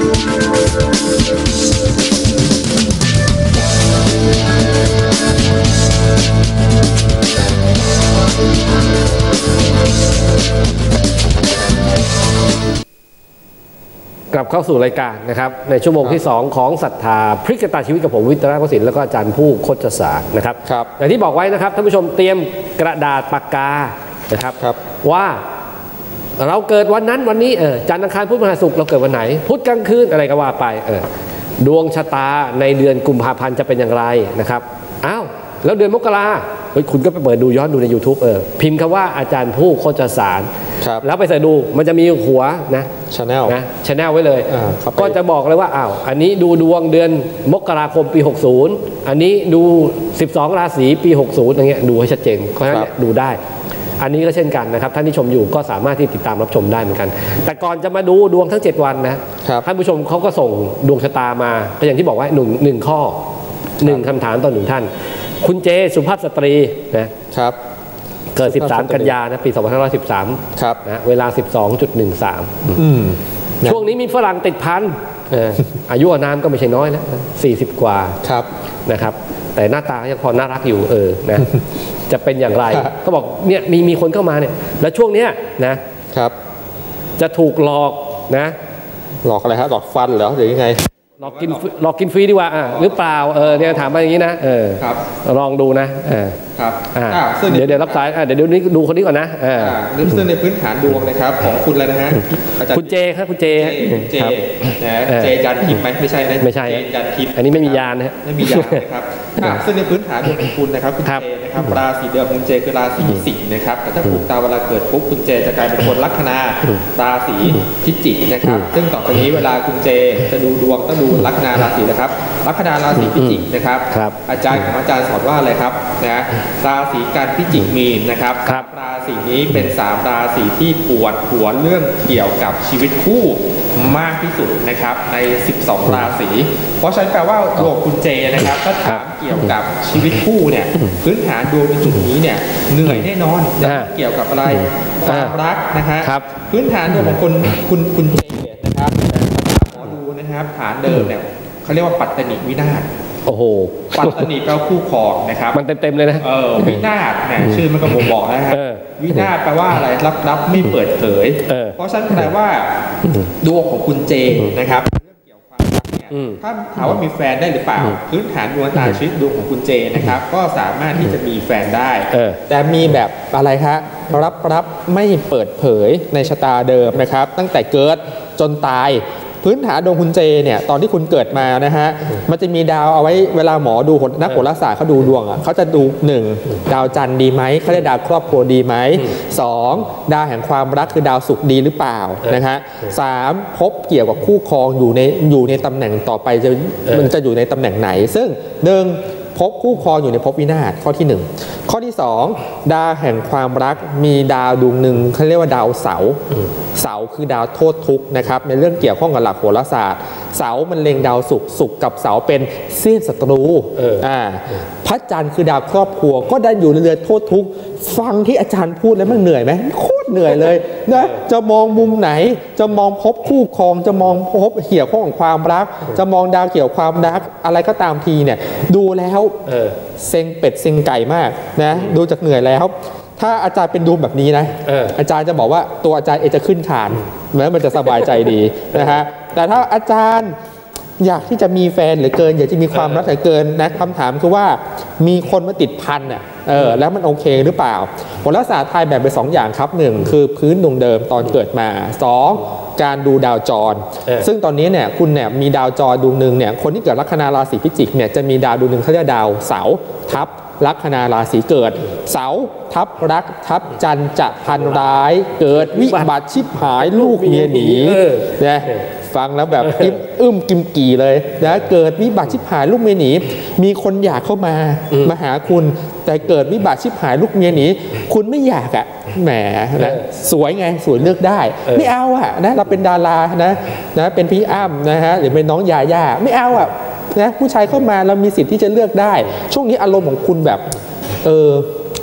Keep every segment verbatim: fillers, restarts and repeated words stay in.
กลับเข้าสู่รายการนะครับในชั่วโมงที่สองของศรัทธาพลิกชะตาชีวิตกับผมวิทยาโกสินทร์แล้วก็อาจารย์ผู้โคชศาสตร์นะครับอย่างที่บอกไว้นะครับท่านผู้ชมเตรียมกระดาษปากกานะครับว่าเราเกิดวันนั้นวันนี้เออจันทร์อังคารพุธพฤหัสศุกร์เราเกิดวันไหนพุธกลางคืนอะไรก็ว่าไปเออดวงชะตาในเดือนกุมภาพันธ์จะเป็นอย่างไรนะครับอ้าวแล้วเดือนมกราเฮ้ยคุณก็ไปเปิดดูย้อนดูใน ยูทูบ เออพิมพ์คำว่าอาจารย์ผู้โคชศาสตร์แล้วไปใส่ดูมันจะมีหัวนะชาแนลนะชาแนลไว้เลยก็จะบอกเลยว่าอ้าวอันนี้ดูดวงเดือนมกราคมปีหกสิบอันนี้ดูสิบสองราศีปีหกสิบอย่างเงี้ยดูให้ชัดเจนเพราะฉะนั้นดูได้อันนี้ก็เช่นกันนะครับท่านที่ชมอยู่ก็สามารถที่ติดตามรับชมได้เหมือนกันแต่ก่อนจะมาดูดวงทั้งเจ็ดวันนะท่านผู้ชมเขาก็ส่งดวงชะตามาก็อย่างที่บอกว่าหนึ่งหนึ่งข้อหนึ่งคำถามต่อหนึ่งท่านคุณเจสุภาพสตรีนะครับเกิดสิบสามกันยานะปีสองพันห้าร้อยสิบสามครับนะเวลา สิบสองจุดหนึ่งสาม อืมช่วงนี้มีฝรั่งติดพันอายุอานามก็ไม่ใช่น้อยนะสี่สิบกว่าครับนะครับแต่หน้าตายังพอน่ารักอยู่เออนะจะเป็นอย่างไรก็บอกเนี่ยมีมีคนเข้ามาเนี่ยแล้วช่วงเนี้ยนะครับจะถูกหลอกนะหลอกอะไรฮะหลอกฟันเหรอหรือยังไงหลอกกินหลอกกินฟรีดีกว่าอ่าหรือเปล่าเออเนี่ยถามมาอย่างนี้นะเออลองดูนะเออครับเดี๋ยวเดี๋ยวรับสายเดี๋ยวดูนี้ดูคนนี้ก่อนนะอ่าเริ่มต้นในพื้นฐานดวงนะครับของคุณแล้วนะฮะคุณเจครับคุณเจเจนะเจยันทิพย์ไหมไม่ใช่นะไม่ใช่ยันทิพย์อันนี้ไม่มียานนะไม่มียานนะครับซึ่งในพื้นฐานดวงของคุณนะครับคุณเจนะครับราศีเดิมคุณเจคือราศีสิงห์นะครับแต่ถ้าผูกตามเวลาเกิดปุ๊บคุณเจจะกลายเป็นคนลัคนาราศีพิจิกนะครับซึ่งต่อไปนี้เวลาคุณเจจะดูดวงต้องดูลัคนาราศีนะครับลัคนาราศีพิจิกนะครับอาจารย์ของอาจารย์สอนว่าอะไรครับนะราศีกันพิจิกมีนนะครับราศีนี้เป็นสามราศีที่ปวดหัวเรื่องเกี่ยวกับชีวิตคู่มากที่สุดนะครับในสิบสองราศีเพราะฉะนั้นแปลว่าดวงคุณเจนะครับถ้าถามเกี่ยวกับชีวิตคู่เนี่ยพื้นฐานดวงในจุดนี้เนี่ยเหนื่อยแน่นอนเกี่ยวกับอะไรความรักนะฮะพื้นฐานดวงของคนคุณคุณเจนะครับหมอดูนะครับฐานเดิมเนี่ยเขาเรียกว่าปัตตนิวินาศโอ้โหปัตตนิแปลว่าคู่ครองนะครับมันเต็มๆเลยนะเออวินาศเนี่ยชื่อมันก็บ่งบอกนะครับวินาศแปลว่าอะไรลับๆไม่เปิดเผยเพราะฉะนั้นแปลว่าดวงของคุณเจนะครับเรื่องเกี่ยวกับความรักเนี่ยถ้าถามว่ามีแฟนได้หรือเปล่าพื้นฐานดวงตาชีวิตดวงของคุณเจนะครับก็สามารถที่จะมีแฟนได้แต่มีแบบอะไรคะรับๆไม่เปิดเผยในชะตาเดิมนะครับตั้งแต่เกิดจนตายพื้นฐานดวงคุณเจเนี่ยตอนที่คุณเกิดมานะฮะมันจะมีดาวเอาไว้เวลาหมอดูนักโหราศาสตร์เขาดูดวงอ่ะเขาจะดูหนึ่งดาวจันทร์ดีไหมเขาเรียกดาวครอบครัวดีไหมสองดาวแห่งความรักคือดาวศุกร์ดีหรือเปล่านะฮะสามพบเกี่ยวกับคู่ครองอยู่ในอยู่ในตำแหน่งต่อไปจะมันจะอยู่ในตำแหน่งไหนซึ่งหนึ่งพบคู่ครองอยู่ในภพวินาศข้อที่หนึ่งข้อที่สองดาวแห่งความรักมีดาวดวงหนึ่งเขาเรียกว่าดาวเสาร์เสาร์คือดาวโทษทุกข์นะครับในเรื่องเกี่ยวข้องกับหลักโหราศาสตร์เสาร์มันเล็งดาวศุกร์ศุกร์กับเสาร์เป็นเสี้ยนศัตรูอ่าพระจันทร์คือดาวครอบครัวก็ได้อยู่ในเรือนโทษทุกข์ฟังที่อาจารย์พูดแล้วมันเหนื่อยไหมโคตรเหนื่อยเลยนะจะมองมุมไหนจะมองพบคู่ครองจะมองพบเกี่ยวข้องกับความรักจะมองดาวเกี่ยวกับความรักอะไรก็ตามทีเนี่ยดูแล้วเซ็งเป็ดเซ็งไก่มากนะดูจากเหนื่อยแล้วถ้าอาจารย์เป็นดูแบบนี้นะ อ, อาจารย์จะบอกว่าตัวอาจารย์เองจะขึ้นคานแม้มันจะสบายใจดีนะฮะแต่ถ้าอาจารย์อยากที่จะมีแฟนเหลือเกินอยากจะมีความรักเหลือเกินนะคำถามคือว่ามีคนมาติดพันอ่ะเออแล้วมันโอเคหรือเปล่าโหราศาสตร์ไทยแบ่งเป็นสองอย่างครับหนึ่งคือพื้นดวงเดิมตอนเกิดมาสองการดูดาวจรซึ่งตอนนี้เนี่ยคุณเนี่ยมีดาวจรดวงหนึ่งเนี่ยคนที่เกิดลัคนาราศีพิจิกเนี่ยจะมีดาวดวงหนึ่งเขาเรียกดาวเสาร์ทับลัคนาราศีเกิดเสาทับรักทับจันจะพันร้ายเกิดวิบัติชิบหายลูกเมียหนีนะฟังแล้วแบบอึ้มกิมกี่เลยนะเกิดวิบัติชิบหายลูกเมียหนีมีคนอยากเข้ามามาหาคุณแต่เกิดวิบัติชิบหายลูกเมียหนีคุณไม่อยากอ่ะแหมนะสวยไงสวยเลือกได้ไม่เอาอ่ะนะเราเป็นดารานะนะเป็นพี่อ้ำนะฮะหรือเป็นน้องยาย่าไม่เอาอ่ะนะผู้ชายเข้ามาเรามีสิทธิ์ที่จะเลือกได้ช่วงนี้อารมณ์ของคุณแบบเออ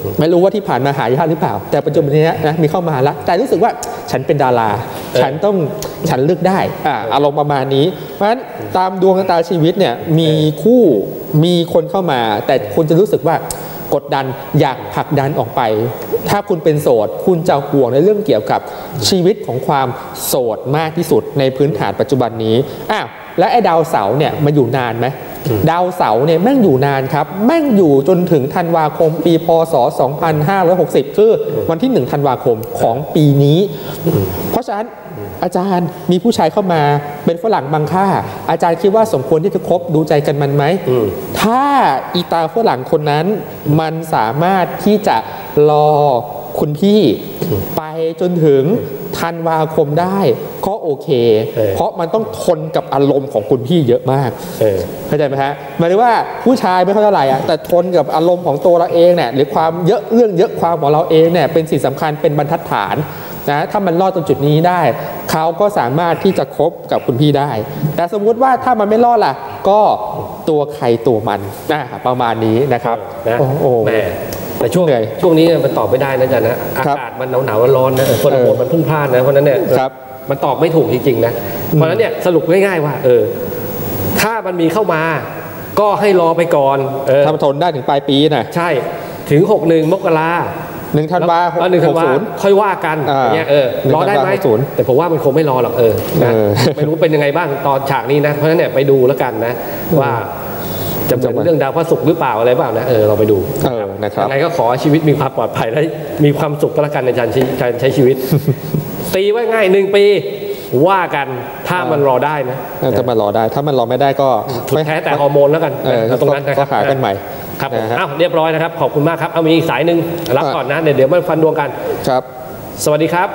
ไม่รู้ว่าที่ผ่านมาหายากหรือเปล่าแต่ปัจจุบันนี้นะมีเข้ามาแล้วแต่รู้สึกว่าฉันเป็นดาราฉันต้องฉันเลือกได้อ่าอารมณ์ประมาณนี้เพราะฉะนั้นตามดวงชะตาชีวิตเนี่ยมีคู่มีคนเข้ามาแต่คุณจะรู้สึกว่ากดดันอยากผลักดันออกไปถ้าคุณเป็นโสดคุณจะห่วงในเรื่องเกี่ยวกับชีวิตของความโสดมากที่สุดในพื้นฐานปัจจุบันนี้อ้าวและไอ้ดาวเสาร์เนี่ยมาอยู่นานไหมดาวเสาร์เนี่ยแม่งอยู่นานครับแม่งอยู่จนถึงธันวาคมปีพ.ศ. สองพันห้าร้อยหกสิบคือวันที่หนึ่งธันวาคมของปีนี้เพราะฉะนั้นอาจารย์มีผู้ชายเข้ามาเป็นฝรั่งบางค่าอาจารย์คิดว่าสมควรที่จะคบดูใจกันมันไหมถ้าอีตาฝรั่งคนนั้นมันสามารถที่จะรอคุณพี่ไปจนถึงธันวาคมได้ก็โอเคเ, เพราะมันต้องทนกับอารมณ์ของคุณพี่เยอะมากเข้าใจไหมฮะหมายถึงว่าผู้ชายไม่ค่อยเท่าไหร่อะแต่ทนกับอารมณ์ของตัวเราเองเนี่ยหรือความเยอะเรื่องเยอะความของเราเองเนี่ยเป็นสิ่งสำคัญเป็นบรรทัดฐานนะถ้ามันรอดตรงจุดนี้ได้เขาก็สามารถที่จะคบกับคุณพี่ได้แต่สมมุติว่าถ้ามันไม่รอดล่ะก็ตัวใครตัวมันนะประมาณนี้นะครับนะโอ้โหแม่แต่ช่วงช่วงนี้มันตอบไม่ได้นะจ๊ะนะอากาศมันหนาวหนาวร้อนนะคนโหดมันพุ่งพลาดนะเพราะนั้นเนี่ยมันตอบไม่ถูกจริงๆนะเพราะนั้นเนี่ยสรุปง่ายๆว่าเออถ้ามันมีเข้ามาก็ให้รอไปก่อนทำทนได้ถึงปลายปีนะใช่ถึงหกสิบเอ็ดมกราหนึ่งธันวาคมหนึ่งธันวาค่อยว่ากันเนี่ยเออรอได้ไหมแต่ผมว่ามันคงไม่รอหรอกเออนะไม่รู้เป็นยังไงบ้างตอนฉากนี้นะเพราะฉะนั้นเนี่ยไปดูแล้วกันนะว่าจะเป็นเรื่องดาวพระศุกร์หรือเปล่าอะไรเปล่านะเออเราไปดูนะครับยังไงก็ขอชีวิตมีความปลอดภัยและมีความสุขก็แล้วกันในการใช้ชีวิตตีไว้ง่ายหนึ่งปีว่ากันถ้ามันรอได้นะถ้ามันรอได้ถ้ามันรอไม่ได้ก็แพ้แต่ฮอร์โมนแล้วกันตรงนั้นนะครับก็หากันใหม่ครับอ้าวเรียบร้อยนะครับขอบคุณมากครับเอามีอีกสายหนึ่งรับก่อนนะเดี๋ยวมาฟันดวงกันครับสวัสดีครับ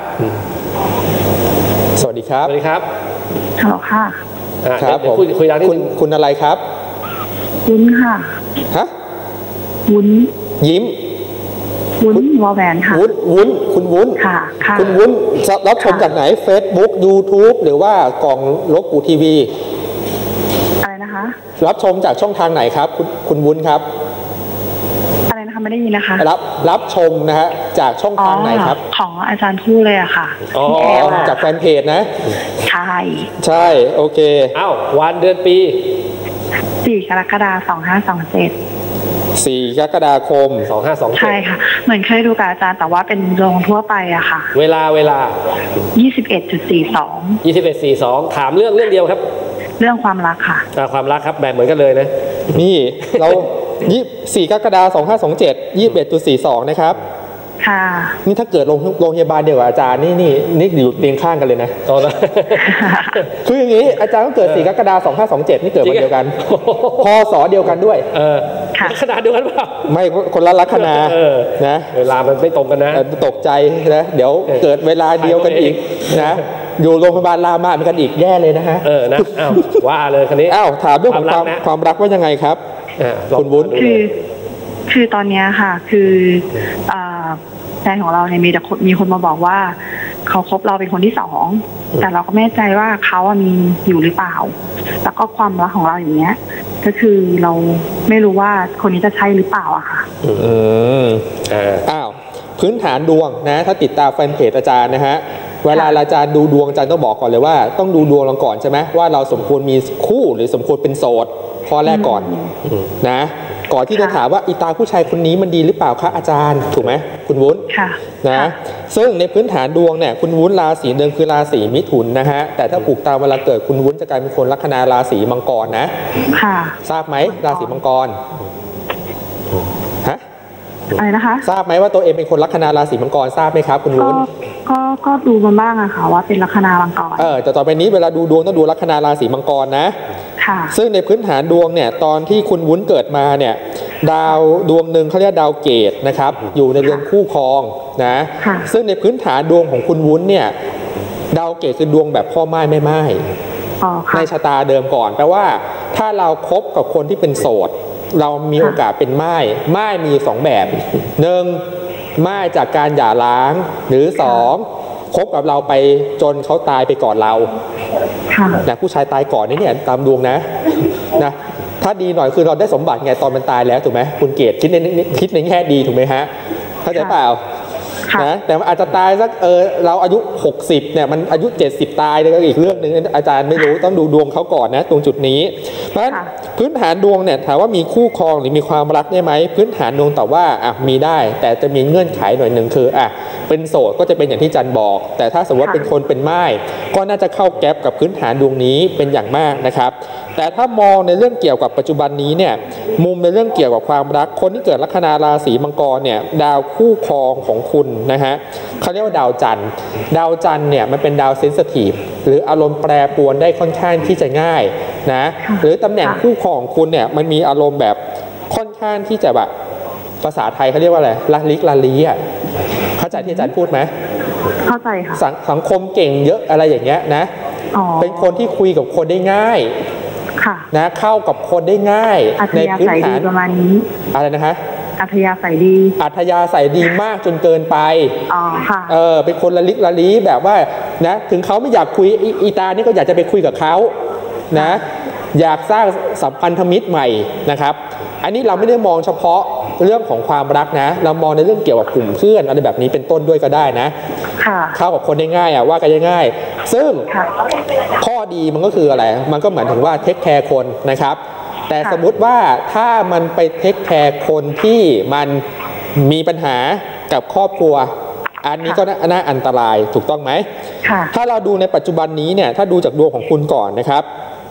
สวัสดีครับสวัสดีครับฮัลโหลค่ะครับผมคุยดังนิดนึงคุณอะไรครับวุ้นค่ะฮะวุ้นยิ้มวุ้นวอแหวนค่ะวุ้นวุ้นคุณวุ้นค่ะคุณวุ้นรับชมจากไหน Facebook YouTube หรือว่ากล่องลบปู่ทีวีอะไรนะคะรับชมจากช่องทางไหนครับคุณคุณวุ้นครับอะไรนะคะไม่ได้ยินนะคะรับรับชมนะฮะจากช่องทางไหนครับของอาจารย์พูดเลยอะค่ะอ๋อจากแฟนเพจนะใช่ใช่โอเคอ้าววันเดือนปีสี่กรกฎาคมสองห้าสองเจ็ดสี่กรกฎาคมสองห้าสองเจ็ดใช่ค่ะเหมือนเคยดูกับอาจารย์แต่ว่าเป็นดวงทั่วไปอะค่ะเวลาเวลายี่สิบเอ็ดจุดสี่สองยี่สิบเอ็ดจุดสี่สองถามเรื่องเรื่องเดียวครับเรื่องความรักค่ะความรักครับแบบเหมือนกันเลยนะนี่เรายี่สี่กรกฎาคมสองห้าสองเจ็ด ยี่สิบเอ็ดจุดสี่สองนะครับค่ะนี่ถ้าเกิดโรงโรงพยาบาลเดียวกับอาจารย์นี่นี่นี่อยู่เตียงข้างกันเลยนะตอนนั้นคืออย่างนี้อาจารย์ก็เกิดสี่กรกฎาคมสองห้าสองเจ็ดนี่เกิดวันเดียวกันพศเดียวกันด้วยเออขนาดเดียวกันเปล่าไม่คนละลัคนานะเวลามันไม่ตรงกันนะตกใจนะเดี๋ยวเกิดเวลาเดียวกันอีกนะอยู่โรงพยาบาลรามาเป็นกันอีกแย่เลยนะฮะเออนะอ้าวว่าเลยคันนี้อ้าวถามเรื่องของความความรักว่ายังไงครับคุณวุ้นคือคือตอนนี้ค่ะคือแฟนของเราเนี่ยมีแต่มีคนมาบอกว่าเขาคบเราเป็นคนที่สองแต่เราก็ไม่แน่ใจว่าเขามีอยู่หรือเปล่าแล้วก็ความรักของเราอย่างเงี้ยก็คือเราไม่รู้ว่าคนนี้จะใช่หรือเปล่าอะค่ะอืมอ้าวพื้นฐานดวงนะถ้าติดตามแฟนเพจอาจารย์นะฮะเวลาอาจารย์ดูดวงอาจารย์ต้องบอกก่อนเลยว่าต้องดูดวงเราก่อนใช่ไหมว่าเราสมควรมีคู่หรือสมควรเป็นโสดข้อแรกก่อนนะก่อนที่จะถามว่าอีตาผู้ชายคนนี้มันดีหรือเปล่าคะอาจารย์ถูกไหมคุณวุ้นนะซึ่งในพื้นฐานดวงเนี่ยคุณวุ้นราศีเดิมคือราศีมิถุนนะฮะแต่ถ้าผูกตามเวลาเกิดคุณวุ้นจะกลายเป็นคนลัคนาราศีมังกรนะค่ะทราบไหมราศีมังกรฮะอะไรนะคะทราบไหมว่าตัวเองเป็นคนลัคนาราศีมังกรทราบไหมครับคุณวุ้นก็ก็ดูมาบ้างอะค่ะว่าเป็นลัคนามังกรเออแต่ต่อไปนี้เวลาดูดวงต้องดูลัคนาราศีมังกรนะซึ่งในพื้นฐานดวงเนี่ยตอนที่คุณวุ้นเกิดมาเนี่ยดาวดวงหนึ่งเขาเรียกดาวเกตนะครับอยู่ในเรือนคู่ครองนะซึ่งในพื้นฐานดวงของคุณวุ้นเนี่ยดาวเกตคือดวงแบบพ่อไม้แม่ไม้ในชะตาเดิมก่อนแปลว่าถ้าเราคบกับคนที่เป็นโสดเรามีโอกาสเป็นไม้ไม้มีสองแบบหนึ่งไม้จากการหย่าร้างหรือสองคบกับเราไปจนเขาตายไปก่อนเรานะผู้ชายตายก่อนนี่เนี่ยตามดวงนะนะถ้าดีหน่อยคือเราได้สมบัติไงตอนมันตายแล้วถูกไหมคุณเกศคิดในคิดในแง่ดีถูกไหมฮะเข้าใจเปล่านะแต่อาจจะตายสักเออเราอายุหกสิบเนี่ยมันอายุเจ็ดสิบตายเนี่ยก็อีกเรื่องนึงอาจารย์ไม่รู้ต้องดูดวงเขาก่อนนะตรงจุดนี้เพราะฉะนั้นพื้นฐานดวงเนี่ยถามว่ามีคู่ครองหรือมีความรักได้ไหมพื้นฐานดวงตอบว่าอ่ะมีได้แต่จะมีเงื่อนไขหน่อยหนึ่งคืออ่ะเป็นโสดก็จะเป็นอย่างที่จันบอกแต่ถ้าสมมติว่าเป็นคนเป็นม่ายก็น่าจะเข้าแก๊ปกับพื้นฐานดวงนี้เป็นอย่างมากนะครับแต่ถ้ามองในเรื่องเกี่ยวกับปัจจุบันนี้เนี่ยมุมในเรื่องเกี่ยวกับความรักคนที่เกิดลัคนาราศีมังกรเนี่ยดาวคู่ครองของคุณนะฮะเขาเรียกว่าดาวจันทร์ดาวจันทร์เนี่ยมันเป็นดาวเซนซิทีฟหรืออารมณ์แปรปรวนได้ค่อนข้างที่จะง่ายนะหรือตำแหน่งคู่ครองของคุณเนี่ยมันมีอารมณ์แบบค่อนข้างที่จะแบบภาษาไทยเขาเรียกว่าอะไรละลิกละลีอ่ะเข้าใจที่อาจารย์พูดไหมเข้าใจค่ะสังคมเก่งเยอะอะไรอย่างเงี้ยนะเป็นคนที่คุยกับคนได้ง่ายนะเข้ากับคนได้ง่ายในพื้นฐานประมาณนี้อะไรนะคะอัธยาศัยดีอัธยาศัยดีมากจนเกินไปอ๋อค่ะเออเป็นคนละลิกละลีแบบว่านะถึงเขาไม่อยากคุยอีตานี่ก็อยากจะไปคุยกับเขานะอยากสร้างสัมพันธมิตรใหม่นะครับอันนี้เราไม่ได้มองเฉพาะเรื่องของความรักนะเรามองในเรื่องเกี่ยวกับกลุ่มเพื่อนอะไรแบบนี้เป็นต้นด้วยก็ได้นะเข้ากับคนได้ง่ายอ่ะว่ากันง่ายซึ่งข้อดีมันก็คืออะไรมันก็เหมือนถึงว่าเทคแคร์คนนะครับแต่สมมุติว่าถ้ามันไปเทคแคร์คนที่มันมีปัญหากับครอบครัวอันนี้ก็น่าอันตรายถูกต้องไหมถ้าเราดูในปัจจุบันนี้เนี่ยถ้าดูจากดวงของคุณก่อนนะครับ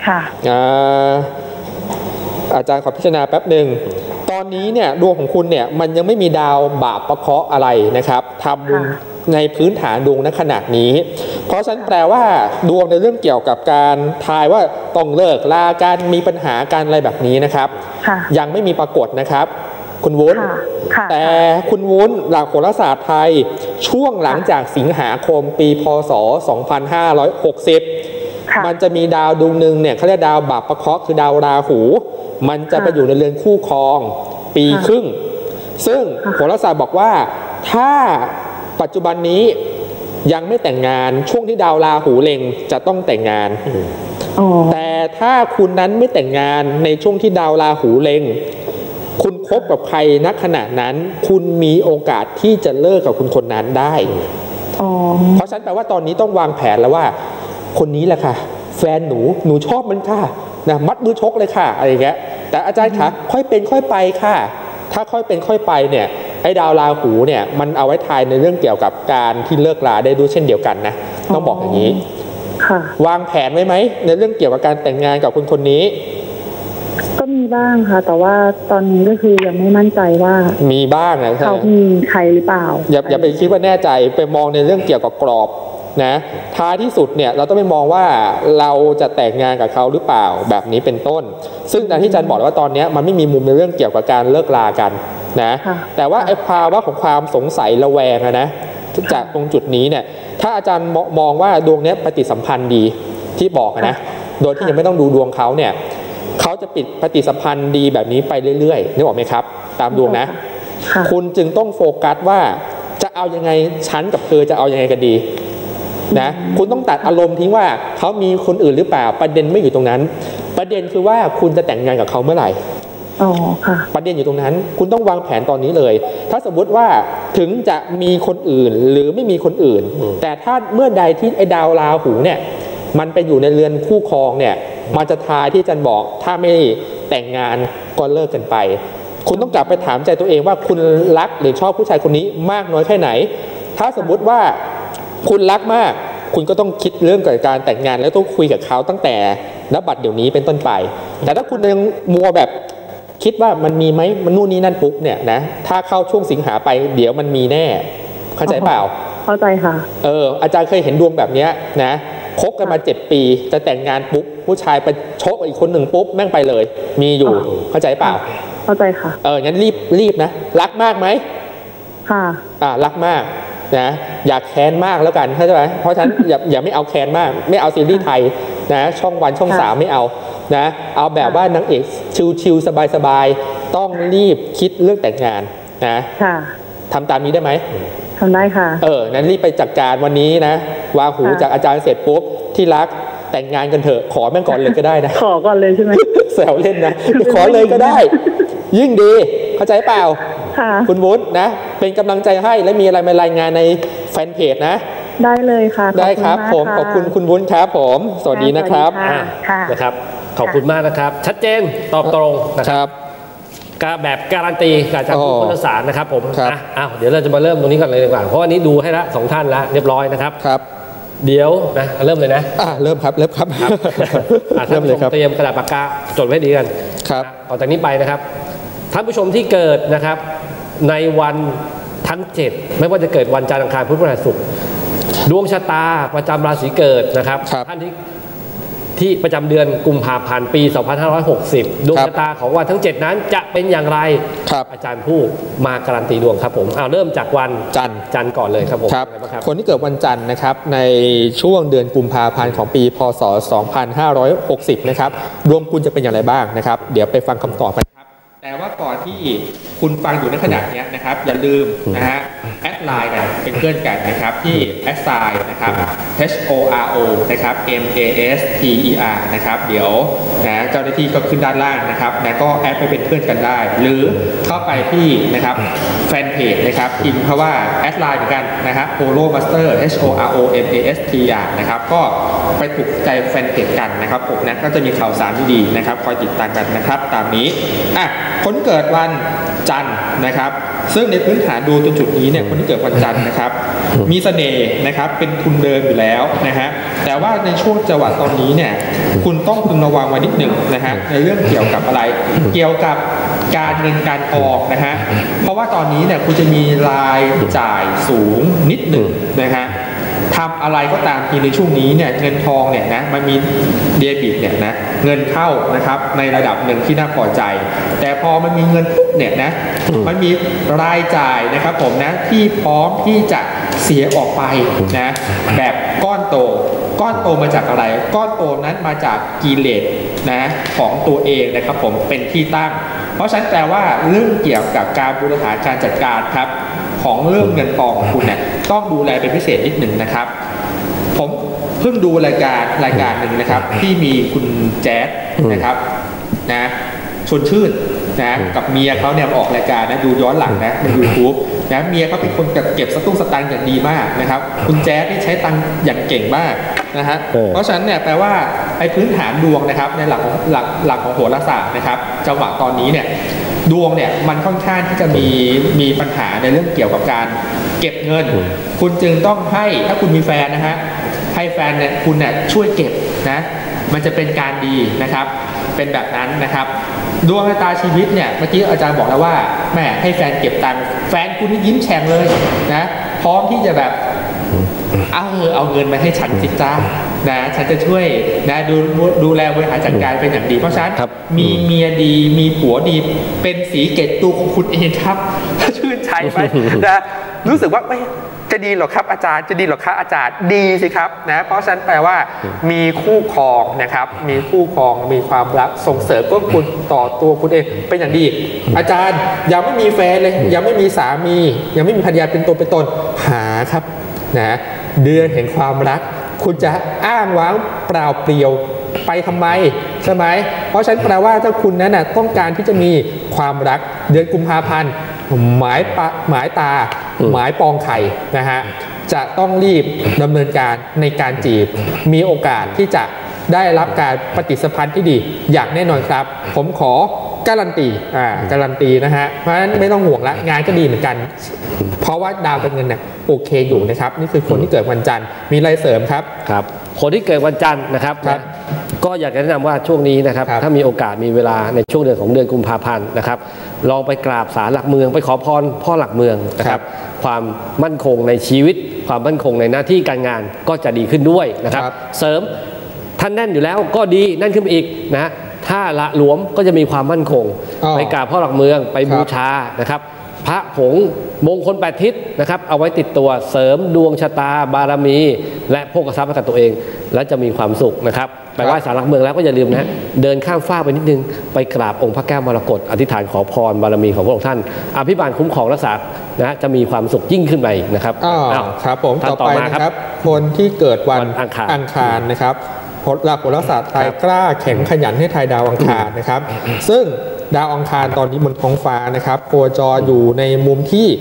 อาจารย์ขอพิจารณาแป๊บหนึ่งตอนนี้เนี่ยดวงของคุณเนี่ยมันยังไม่มีดาวบาปประเคราะห์อะไรนะครับทำบุญในพื้นฐานดวงณขณะนี้เพราะฉะนั้นแปลว่าดวงในเรื่องเกี่ยวกับการทายว่าต้องเลิกลาการมีปัญหาการอะไรแบบนี้นะครับยังไม่มีปรากฏนะครับคุณวุ้นแต่คุณวุ้นหลักโหราศาสตร์ไทยช่วงหลังจากสิงหาคมปีพ.ศ. สองพันห้าร้อยหกสิบมันจะมีดาวดวงหนึ่งเนี่ยเขาเรียกดาวบาปประเคราะห์คือดาวราหูมันจะไปอยู่ในเรือนคู่ครองปีครึ่งซึ่งโหราศาสตร์บอกว่าถ้าปัจจุบันนี้ยังไม่แต่งงานช่วงที่ดาวราหูเล็งจะต้องแต่งงานแต่ถ้าคุณนั้นไม่แต่งงานในช่วงที่ดาวราหูเล็งคุณคบกับใครณขณะนั้นคุณมีโอกาสที่จะเลิกกับคุณคนนั้นได้เพราะฉะนั้นแปลว่าตอนนี้ต้องวางแผนแล้วว่าคนนี้แหละค่ะแฟนหนูหนูชอบมันค่ะนะมัดมือชกเลยค่ะอะไรอย่างเงี้ยแต่อาจารย์คะค่อยเป็นค่อยไปค่ะถ้าค่อยเป็นค่อยไปเนี่ยไอ้ดาวราหูเนี่ยมันเอาไว้ทายในเรื่องเกี่ยวกับการที่เลิกลาได้ด้วยเช่นเดียวกันนะต้องบอกอย่างนี้วางแผนไว้ไหมในเรื่องเกี่ยวกับการแต่งงานกับคนคนนี้ก็มีบ้างค่ะแต่ว่าตอนนี้ก็คือยังไม่มั่นใจว่ามีบ้างนะเขามีใครหรือเปล่าอย่าอย่าไปคิดว่าแน่ใจไปมองในเรื่องเกี่ยวกับกรอบนะท้ายที่สุดเนี่ยเราต้องไปมองว่าเราจะแต่งงานกับเขาหรือเปล่าแบบนี้เป็นต้นซึ่งอย่างที่อาจารย์บอกว่าตอนนี้มันไม่มีมุมในเรื่องเกี่ยวกับการเลิกลากันนะแต่ว่าไอ้ภาวะของความสงสัยระแวงนะจากตรงจุดนี้เนี่ยถ้าอาจารย์มองว่าดวงนี้ปฏิสัมพันธ์ดีที่บอกนะโดยที่ยังไม่ต้องดูดวงเขาเนี่ยเขาจะปิดปฏิสัมพันธ์ดีแบบนี้ไปเรื่อยๆนึกออกไหมครับตามดวงนะคุณจึงต้องโฟกัสว่าจะเอายังไงฉันกับเธอจะเอายังไงกันดีนะคุณต้องตัดอารมณ์ทิ้งว่าเขามีคนอื่นหรือเปล่าประเด็นไม่อยู่ตรงนั้นประเด็นคือว่าคุณจะแต่งงานกับเขาเมื่อไหร่อ๋อค่ะประเด็นอยู่ตรงนั้นคุณต้องวางแผนตอนนี้เลยถ้าสมมติว่าถึงจะมีคนอื่นหรือไม่มีคนอื่นแต่ถ้าเมื่อใดที่ไอ้ดาวราหูเนี่ยมันไปอยู่ในเรือนคู่ครองเนี่ยมันจะทายที่อาจารย์บอกถ้าไม่แต่งงานก็เลิกกันไปคุณต้องกลับไปถามใจตัวเองว่าคุณรักหรือชอบผู้ชายคนนี้มากน้อยแค่ไหนถ้าสมมติว่าคุณรักมากคุณก็ต้องคิดเรื่องการแต่งงานแล้วต้องคุยกับเขาตั้งแต่ณบัดเดี๋ยวนี้เป็นต้นไปแต่ถ้าคุณยังมัวแบบคิดว่ามันมีไหมมันนู่นนี่นั่นปุ๊บเนี่ยนะถ้าเข้าช่วงสิงหาไปเดี๋ยวมันมีแน่เข้าใจเปล่าเข้าใจค่ะเอออาจารย์เคยเห็นดวงแบบนี้นะคบกันมาเจ็ดปีจะแต่งงานปุ๊บผู้ชายไปชกอีกคนหนึ่งปุ๊บแม่งไปเลยมีอยู่เข้าใจเปล่าเข้าใจค่ะเอองั้นรีบรีบนะรักมากไหมค่ะอ่ารักมากนะอยากแค้นมากแล้วกันเข้าใจไหมเพราะฉะนั้นอย่าอย่าไม่เอาแค้นมากไม่เอาซีรีส์ไทยนะช่องวันช่องสามไม่เอานะเอาแบบว่านางเอกชิลๆสบายๆต้องรีบคิดเรื่องแต่งงานนะทำตามนี้ได้ไหมทำได้ค่ะเออนั้นรีบไปจัดการวันนี้นะวางหูจากอาจารย์เสร็จปุ๊บที่รักแต่งงานกันเถอะขอแม่งก่อนเลยก็ได้นะขอก่อนเลยใช่ไหมแซวเล่นนะขอเลยก็ได้ยิ่งดีเข้าใจเปล่าคุณวุฒินะเป็นกำลังใจให้และมีอะไรมารายงานในแฟนเพจนะได้เลยค่ะได้ครับผมขอบคุณคุณวุ้นครับผมสวัสดีนะครับนะครับขอบคุณมากนะครับชัดเจนตอบตรงนะครับแบบการันตีการจากผู้พุทธศาสตร์นะครับผมนะอ้าวเดี๋ยวเราจะมาเริ่มตรงนี้กันเลยดีกว่าเพราะวันนี้ดูให้ละสองท่านแล้วเรียบร้อยนะครับครับเดี๋ยวนะเริ่มเลยนะอ่าเริ่มครับเริ่มครับเริ่มเลยครับเตรียมกระดาษปากกาจดไว้ดีกันครับต่อจากนี้ไปนะครับท่านผู้ชมที่เกิดนะครับในวันทั้งเจ็ดไม่ว่าจะเกิดวันจันทร์อังคารพุธพฤหัสศุกร์ดวงชะตาประจำราศีเกิดนะครับท่านที่ที่ประจำเดือนกุมภาพันธ์ปีสองพันห้าร้อยหกสิบดวงชะตาของวันทั้งเจ็ดนั้นจะเป็นอย่างไรอาจารย์ผู้มาการันตีดวงครับผมเอาเริ่มจากวันจันทร์จันทร์ก่อนเลยครับผมคนที่เกิดวันจันทร์นะครับในช่วงเดือนกุมภาพันธ์ของปีพ.ศ. สองพันห้าร้อยหกสิบนะครับดวงคุณจะเป็นอย่างไรบ้างนะครับเดี๋ยวไปฟังคำตอบกันแต่ว่าก่อนที่คุณฟังอยู่ในขณะนี้นะครับอย่าลืมนะฮะแอดไลน์กันเป็นเพื่อนกันนะครับที่แอดไซน์นะครับ H O R O นะครับ M A S T E R นะครับเดี๋ยวนะเจ้าหน้าที่ก็ขึ้นด้านล่างนะครับนะก็แอดไปเป็นเพื่อนกันได้หรือเข้าไปที่นะครับแฟนเพจนะครับพิมพ์เพราะว่าแอดไลน์เหมือนกันนะครับ Polo Master H O R O M A S T E R นะครับก็ไปถูกใจแฟนเพจกันนะครับผมนะก็จะมีข่าวสารดีๆนะครับคอยติดตามกันนะครับตามนี้อ่ะคนเกิดวันจันทร์นะครับซึ่งในพื้นฐานดูตัวจุดนี้เนี่ยคนที่เกิดวันจันทร์นะครับมีเสน่ห์นะครับเป็นทุนเดิมอยู่แล้วนะฮะแต่ว่าในช่วงจังหวะตอนนี้เนี่ยคุณต้องพึงระวังไว้นิดหนึ่งนะฮะในเรื่องเกี่ยวกับอะไรเกี่ยวกับการเงินการออกนะฮะเพราะว่าตอนนี้เนี่ยคุณจะมีรายจ่ายสูงนิดหนึ่งนะฮะทำอะไรก็ตามทีในช่วงนี้เนี่ยเงินทองเนี่ยนะมันมีเดบิตเนี่ยนะเงินเข้านะครับในระดับหนึ่งที่น่าพอใจแต่พอมันมีเงินปุ๊บเนี่ยนะมันมีรายจ่ายนะครับผมนะที่พร้อมที่จะเสียออกไปนะแบบก้อนโตก้อนโตมาจากอะไรก้อนโตนั้นมาจากกิเลสนะของตัวเองนะครับผมเป็นที่ตั้งเพราะฉะนั้นแปลว่าเรื่องเกี่ยวกับการบริหารการจัดการครับของเรื่องเงินทองของคุณเนี่ยต้องดูแลเป็นพิเศษนิดหนึ่งนะครับผมเพิ่งดูรายการรายการหนึ่งนะครับที่มีคุณแจ๊ดนะครับนะชวนชื่นนะกับเมียเขาเนี่ยออกรายการนะดูย้อนหลังนะใน ยูทูบ นะเมียเขาเป็นคนเก็บสตุ้งสตางค์อย่างดีมากนะครับคุณแจ๊ดนี่ใช้ตังค์อย่างเก่งมากนะฮะเพราะฉะนั้นเนี่ยแปลว่าไอ้พื้นฐานดวงนะครับในหลักของหลักหลักของโหราศาสตร์นะครับจังหวะตอนนี้เนี่ยดวงเนี่ยมันค่อนข้างที่จะมีมีปัญหาในเรื่องเกี่ยวกับการเก็บเงินคุณจึงต้องให้ถ้าคุณมีแฟนนะฮะให้แฟนเนี่ยคุณเนี่ยช่วยเก็บนะมันจะเป็นการดีนะครับเป็นแบบนั้นนะครับดวงชะตาชีวิตเนี่ยเมื่อกี้อาจารย์บอกแล้วว่าแม่ให้แฟนเก็บตังค์แฟนคุณนี่ยิ้มแฉ่งเลยนะพร้อมที่จะแบบเอาเอาเงินมาให้ฉันสิจ้านะฉันจะช่วยนะดูดูแลบริหารจัดการเป็นอย่างดีเพราะฉะนั้นมีเมียดีมีผัวดีเป็นสีเกตตัวของคุณเองครับชื่นใจไหมนะรู้สึกว่าไม่จะดีหรอครับอาจารย์จะดีหรอครับอาจารย์ดีสิครับนะเพราะฉะนั้นแปลว่ามีคู่ครองนะครับมีคู่ครองมีความรักส่งเสริมก็คุณต่อตัวคุณเองเป็นอย่างดีอาจารย์ยังไม่มีแฟนเลยยังไม่มีสามียังไม่มีภรรยาเป็นตัวเป็นตนหาครับนะเดือนแห่งความรักคุณจะอ้างว้างเปล่าเปลี่ยวไปทำไมใช่ไหมเพราะฉะนั้นแปลว่าถ้าคุณนั้นน่ะต้องการที่จะมีความรักเดือนกุมภาพันธ์หมายปะหมายตาหมายปองไข่นะฮะจะต้องรีบดำเนินการในการจีบมีโอกาสที่จะได้รับการปฏิสัมพันธ์ที่ดีอย่างแน่นอนครับผมขอการันตีอ่าการันตีนะฮะเพราะฉะนั้นไม่ต้องห่วงละงานก็ดีเหมือนกันเพราะว่าดาวการเงินเนี่ยโอเคอยู่นะครับนี่คือคนที่เกิดวันจันทร์มีอะไรเสริมครับครับคนที่เกิดวันจันทร์นะครับก็อยากจะแนะนำว่าช่วงนี้นะครับถ้ามีโอกาสมีเวลาในช่วงเดือนของเดือนกุมภาพันธ์นะครับลองไปกราบศาลหลักเมืองไปขอพรพ่อหลักเมืองนะครับความมั่นคงในชีวิตความมั่นคงในหน้าที่การงานก็จะดีขึ้นด้วยนะครับเสริมท่านแน่นอยู่แล้วก็ดีแน่นขึ้นไปอีกนะถ้าละหลวมก็จะมีความมั่นคงไปกราบพ่อหลักเมืองไปบูชานะครับพระผงมงคลแปดทิศนะครับเอาไว้ติดตัวเสริมดวงชะตาบารมีและโภคทรัพย์ให้กับตัวเองและจะมีความสุขนะครับไปไหว้ศาลหลักเมืองแล้วก็อย่าลืมนะเดินข้ามฟ้าไปนิดนึงไปกราบองค์พระแก้วมรกตอธิษฐานขอพรบารมีของพระองค์ท่านอภิบาลคุ้มครองรักษานะจะมีความสุขยิ่งขึ้นไปนะครับอ้าวครับผมต่อไปนะครับคนที่เกิดวันอังคารอังคารนะครับหลักโหราศาสตร์ไทยกล้าแข็งขยันให้ทายดาวอังคารนะครับซึ่งดาวอังคารตอนนี้บนท้องฟ้านะครับโคจรอยู่ในมุมที่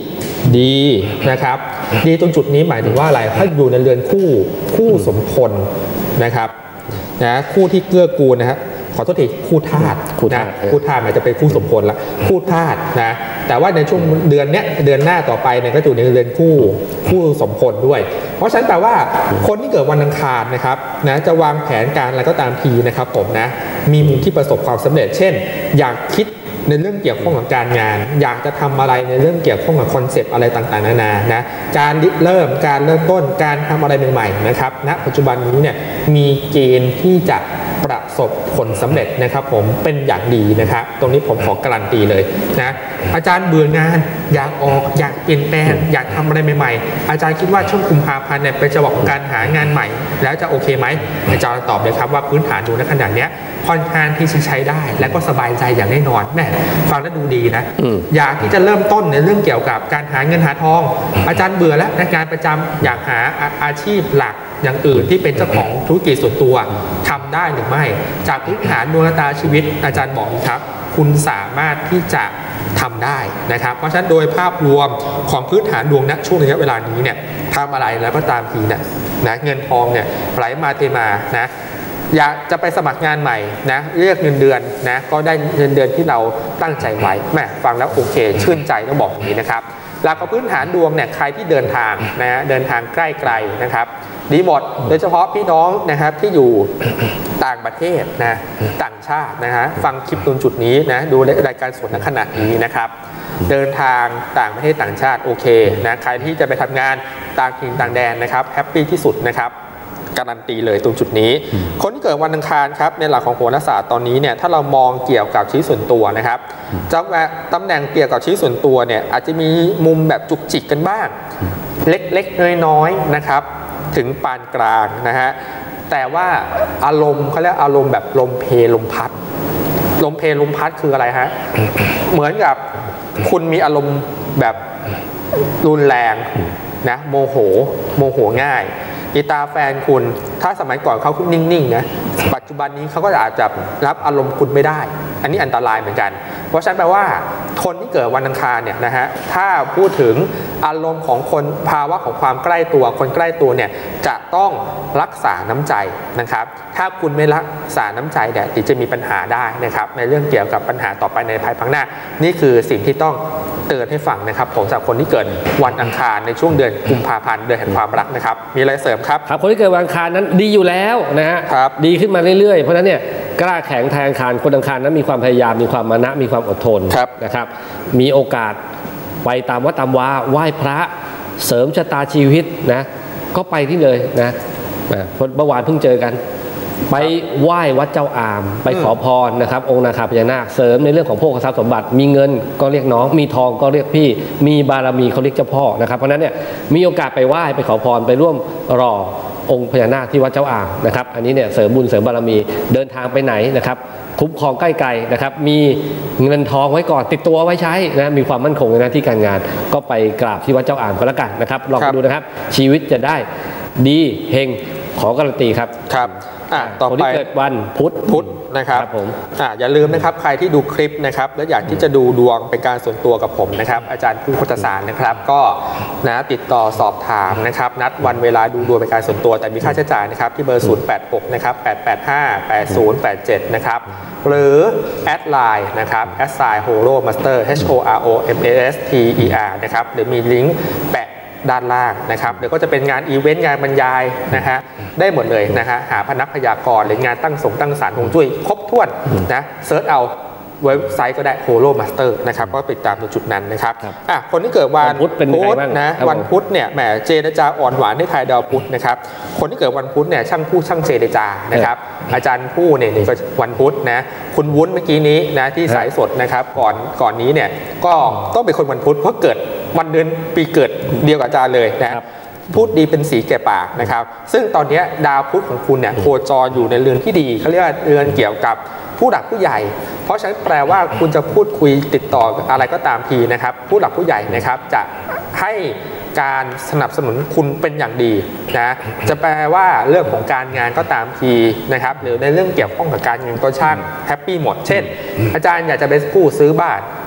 ดีนะครับดีตรงจุดนี้หมายถึงว่าอะไรถ้าอยู่ในเรือนคู่คู่สมพลนะครับนะคู่ที่เกื้อกูลนะฮะขอโทษทีคู่ธาตุนะคู่ธาตุมันจะเป็นคู่สมพลละคู่ธาตุนะแต่ว่าในช่วงเดือนเนี้ยเดือนหน้าต่อไปเนี่ยก็อยู่ในเรือนคู่คู่สมพลด้วยเพราะฉะนั้นแปลว่าคนที่เกิดวันอังคารนะครับนะจะวางแผนการอะไรก็ตามทีนะครับผมนะมีมุมที่ประสบความสำเร็จเช่นอยากคิดในเรื่องเกี่ยวข้องกับการงานอยากจะทำอะไรในเรื่องเกี่ยวข้องกับคอนเซปต์อะไรต่างๆนานานะการเริ่มการเริ่มต้นการทำอะไรใหม่ๆนะครับณปัจจุบันนี้เนี่ยมีเกณฑ์ที่จะประสบผลสำเร็จนะครับผมเป็นอย่างดีนะครับตรงนี้ผมขอการันตีเลยนะอาจารย์เบื่องานอยากออกอยากเปลี่ยนแปลงอยากทำอะไรใหม่ๆอาจารย์คิดว่าช่วงกุมภาพันธ์เนี่ยเป็นจังหวะของการหางานใหม่แล้วจะโอเคไหมอาจารย์ตอบเลยครับว่าพื้นฐานดูในขนาดนี้ค่อนข้างที่จะใช้ได้และก็สบายใจอย่างแน่นอนแม่ฟังแล้วดูดีนะอยากที่จะเริ่มต้นในเรื่องเกี่ยวกับการหาเงินหาทองอาจารย์เบื่อแล้วในการประจำอยากหาอาชีพหลักอย่างอื่นที่เป็นเจ้าของธุรกิจส่วนตัวทำได้หรือไม่จากพื้นฐานดวงชะตาชีวิตอาจารย์บอกครับคุณสามารถที่จะทำได้นะครับเพราะฉะนั้นโดยภาพรวมของพื้นฐานดวงณช่วงระยะเวลานี้เนี่ยทำอะไรแล้วก็ตามทีเนี่ยนะเงินทองเนี่ยไหลมาเทมานะอยากจะไปสมัครงานใหม่นะเรียกเงินเดือนนะก็ได้เงินเดือนที่เราตั้งใจไว้แม่ฟังแล้วโอเคชื่นใจต้องบอกอย่างนี้นะครับหลักของพื้นฐานดวงเนี่ยใครที่เดินทางนะเดินทางใกล้ไกลนะครับดีหมดโดยเฉพาะพี่น้องนะครับที่อยู่ต่างประเทศนะต่างชาตินะฮะฟังคลิปตรงจุดนี้นะดูรายการสดณขณะนี้นะครับเดินทางต่างประเทศต่างชาติโอเคนะใครที่จะไปทำงานต่างถิ่นต่างแดนนะครับแฮปปี้ที่สุดนะครับการันตีเลยตรงจุดนี้คนที่เกิดวันอังคารครับในหลักของโหราศาสตร์ตอนนี้เนี่ยถ้าเรามองเกี่ยวกับชีวิตส่วนตัวนะครับจังหวะตำแหน่งเกี่ยวกับชีวิตส่วนตัวเนี่ยอาจจะมีมุมแบบจุกจิกกันบ้างเล็กๆน้อยๆนะครับถึงปานกลางนะฮะแต่ว่าอารมณ์เขาเรียกอารมณ์แบบลมเพลลมพัดลมเพลลมพัดคืออะไรฮะเหมือนกับคุณมีอารมณ์แบบรุนแรงนะโมโหโมโหง่ายอีตาแฟนคุณถ้าสมัยก่อนเขาคุณนิ่งๆนะปัจจุบันนี้เขาก็อาจจะรับอารมณ์คุณไม่ได้อันนี้อันตรายเหมือนกันเพราะฉะนั้นแปลว่าคนที่เกิดวันอังคารเนี่ยนะฮะถ้าพูดถึงอารมณ์ของคนภาวะของความใกล้ตัวคนใกล้ตัวเนี่ยจะต้องรักษาน้ำใจนะครับถ้าคุณไม่รักษาน้ำใจเนี่ยจะมีปัญหาได้นะครับในเรื่องเกี่ยวกับปัญหาต่อไปในภายภาคหน้านี่คือสิ่งที่ต้องเตือนให้ฟังนะครับผมสำหรับคนที่เกิดวันอังคารในช่วงเดือนกุมภาพันธ์เดือนแห่งความรักนะครับมีอะไรเสริมครับครับคนที่เกิดวันอังคารนั้นดีอยู่แล้วนะฮะดีขึ้นมาเรื่อยๆเพราะนั้นเนี่ยกล้าแข็งแทนอังคารคนอังคารนั้นมีความพยายามมีความมานะมีความอดทนนะครับมีโอกาสไปตามวัดตามวาไหว้พระเสริมชะตาชีวิตนะก็ไปที่เลยนะเมื่อวานเพิ่งเจอกันไปไหว้วัดเจ้าอามไปขอพรนะครับองค์นาคาพญานาคเสริมในเรื่องของโภคทรัพย์สมบัติมีเงินก็เรียกน้องมีทองก็เรียกพี่มีบารมีเขาเรียกเจ้าพ่อนะครับเพราะนั้นเนี่ยมีโอกาสไปไหว้ไปขอพรไปร่วมรอองค์พญานาคที่วัดเจ้าอ่างนะครับอันนี้เนี่ยเสริมบุญเสริมบารมีเดินทางไปไหนนะครับคุ้มครองใกล้ๆนะครับมีเงินทองไว้ก่อนติดตัวไว้ใช้นะมีความมั่นคงในหน้าที่การงานก็ไปกราบที่วัดเจ้าอ่างก็แล้วกันนะครับลองดูนะครับชีวิตจะได้ดีเฮงขอการันตีครับครับอ่ะต่อไปเกิดวันพุธพุธนะครับผมอ่ะอย่าลืมนะครับใครที่ดูคลิปนะครับแล้วอยากที่จะดูดวงเป็นการส่วนตัวกับผมนะครับอาจารย์ผู้โคตรสารนะครับก็นะติดต่อสอบถามนะครับนัดวันเวลาดูดวงเป็นการส่วนตัวแต่มีค่าใช้จ่ายนะครับที่เบอร์ศูนย์ แปด หกนะครับแปด แปด ห้า แปด ศูนย์ แปด เจ็ดนะครับหรือแอดไลน์นะครับแอดไซน์ Horo Master H O R O M A S T E R นะครับหรือมีลิงก์แปะด้านล่างนะครับเดี๋ยวก็จะเป็นงานอีเวนต์งานบรรยายนะฮะได้หมดเลยนะฮะหาพนักพยากรณ์หรืองานตั้งสงตั้งศาลฮวงจุ้ยครบถ้วนนะเซิร์ชเอาเว็บไซต์ก็ได้ Horo Master นะครับก็ติดตามในจุดนั้นนะครับอ่ะคนที่เกิดวันพุธนะวันพุธเนี่ยแหมเจรจาอ่อนหวานให้ทายดาวพุธนะครับคนที่เกิดวันพุธเนี่ยช่างพูดช่างเจรจานะครับอาจารย์ผู้เนี่ยนี่ก็วันพุธนะคุณวุ้นเมื่อกี้นี้นะที่สายสดนะครับก่อนก่อนนี้เนี่ยก็ต้องเป็นคนวันพุธเพราะเกิดวันเดือนปีเกิดเดียวกับอาจารย์เลยนะครับพูดดีเป็นสีแก่ปากนะครับซึ่งตอนนี้ดาวพุธของคุณเนี่ยโคจรอยู่ในเรือนที่ดีเขาเรียกว่าเรือนเกี่ยวกับผู้หลักผู้ใหญ่เพราะฉะนั้นแปลว่าคุณจะพูดคุยติดต่ออะไรก็ตามทีนะครับผู้หลักผู้ใหญ่นะครับจะให้การสนับสนุนคุณเป็นอย่างดีนะจะแปลว่าเรื่องของการงานก็ตามทีนะครับหรือในเรื่องเกี่ยวข้องกับการเงินก็ช่างแฮปปี้หมดเช่นอาจารย์อยากจะไปกู้ซื้อบ้าน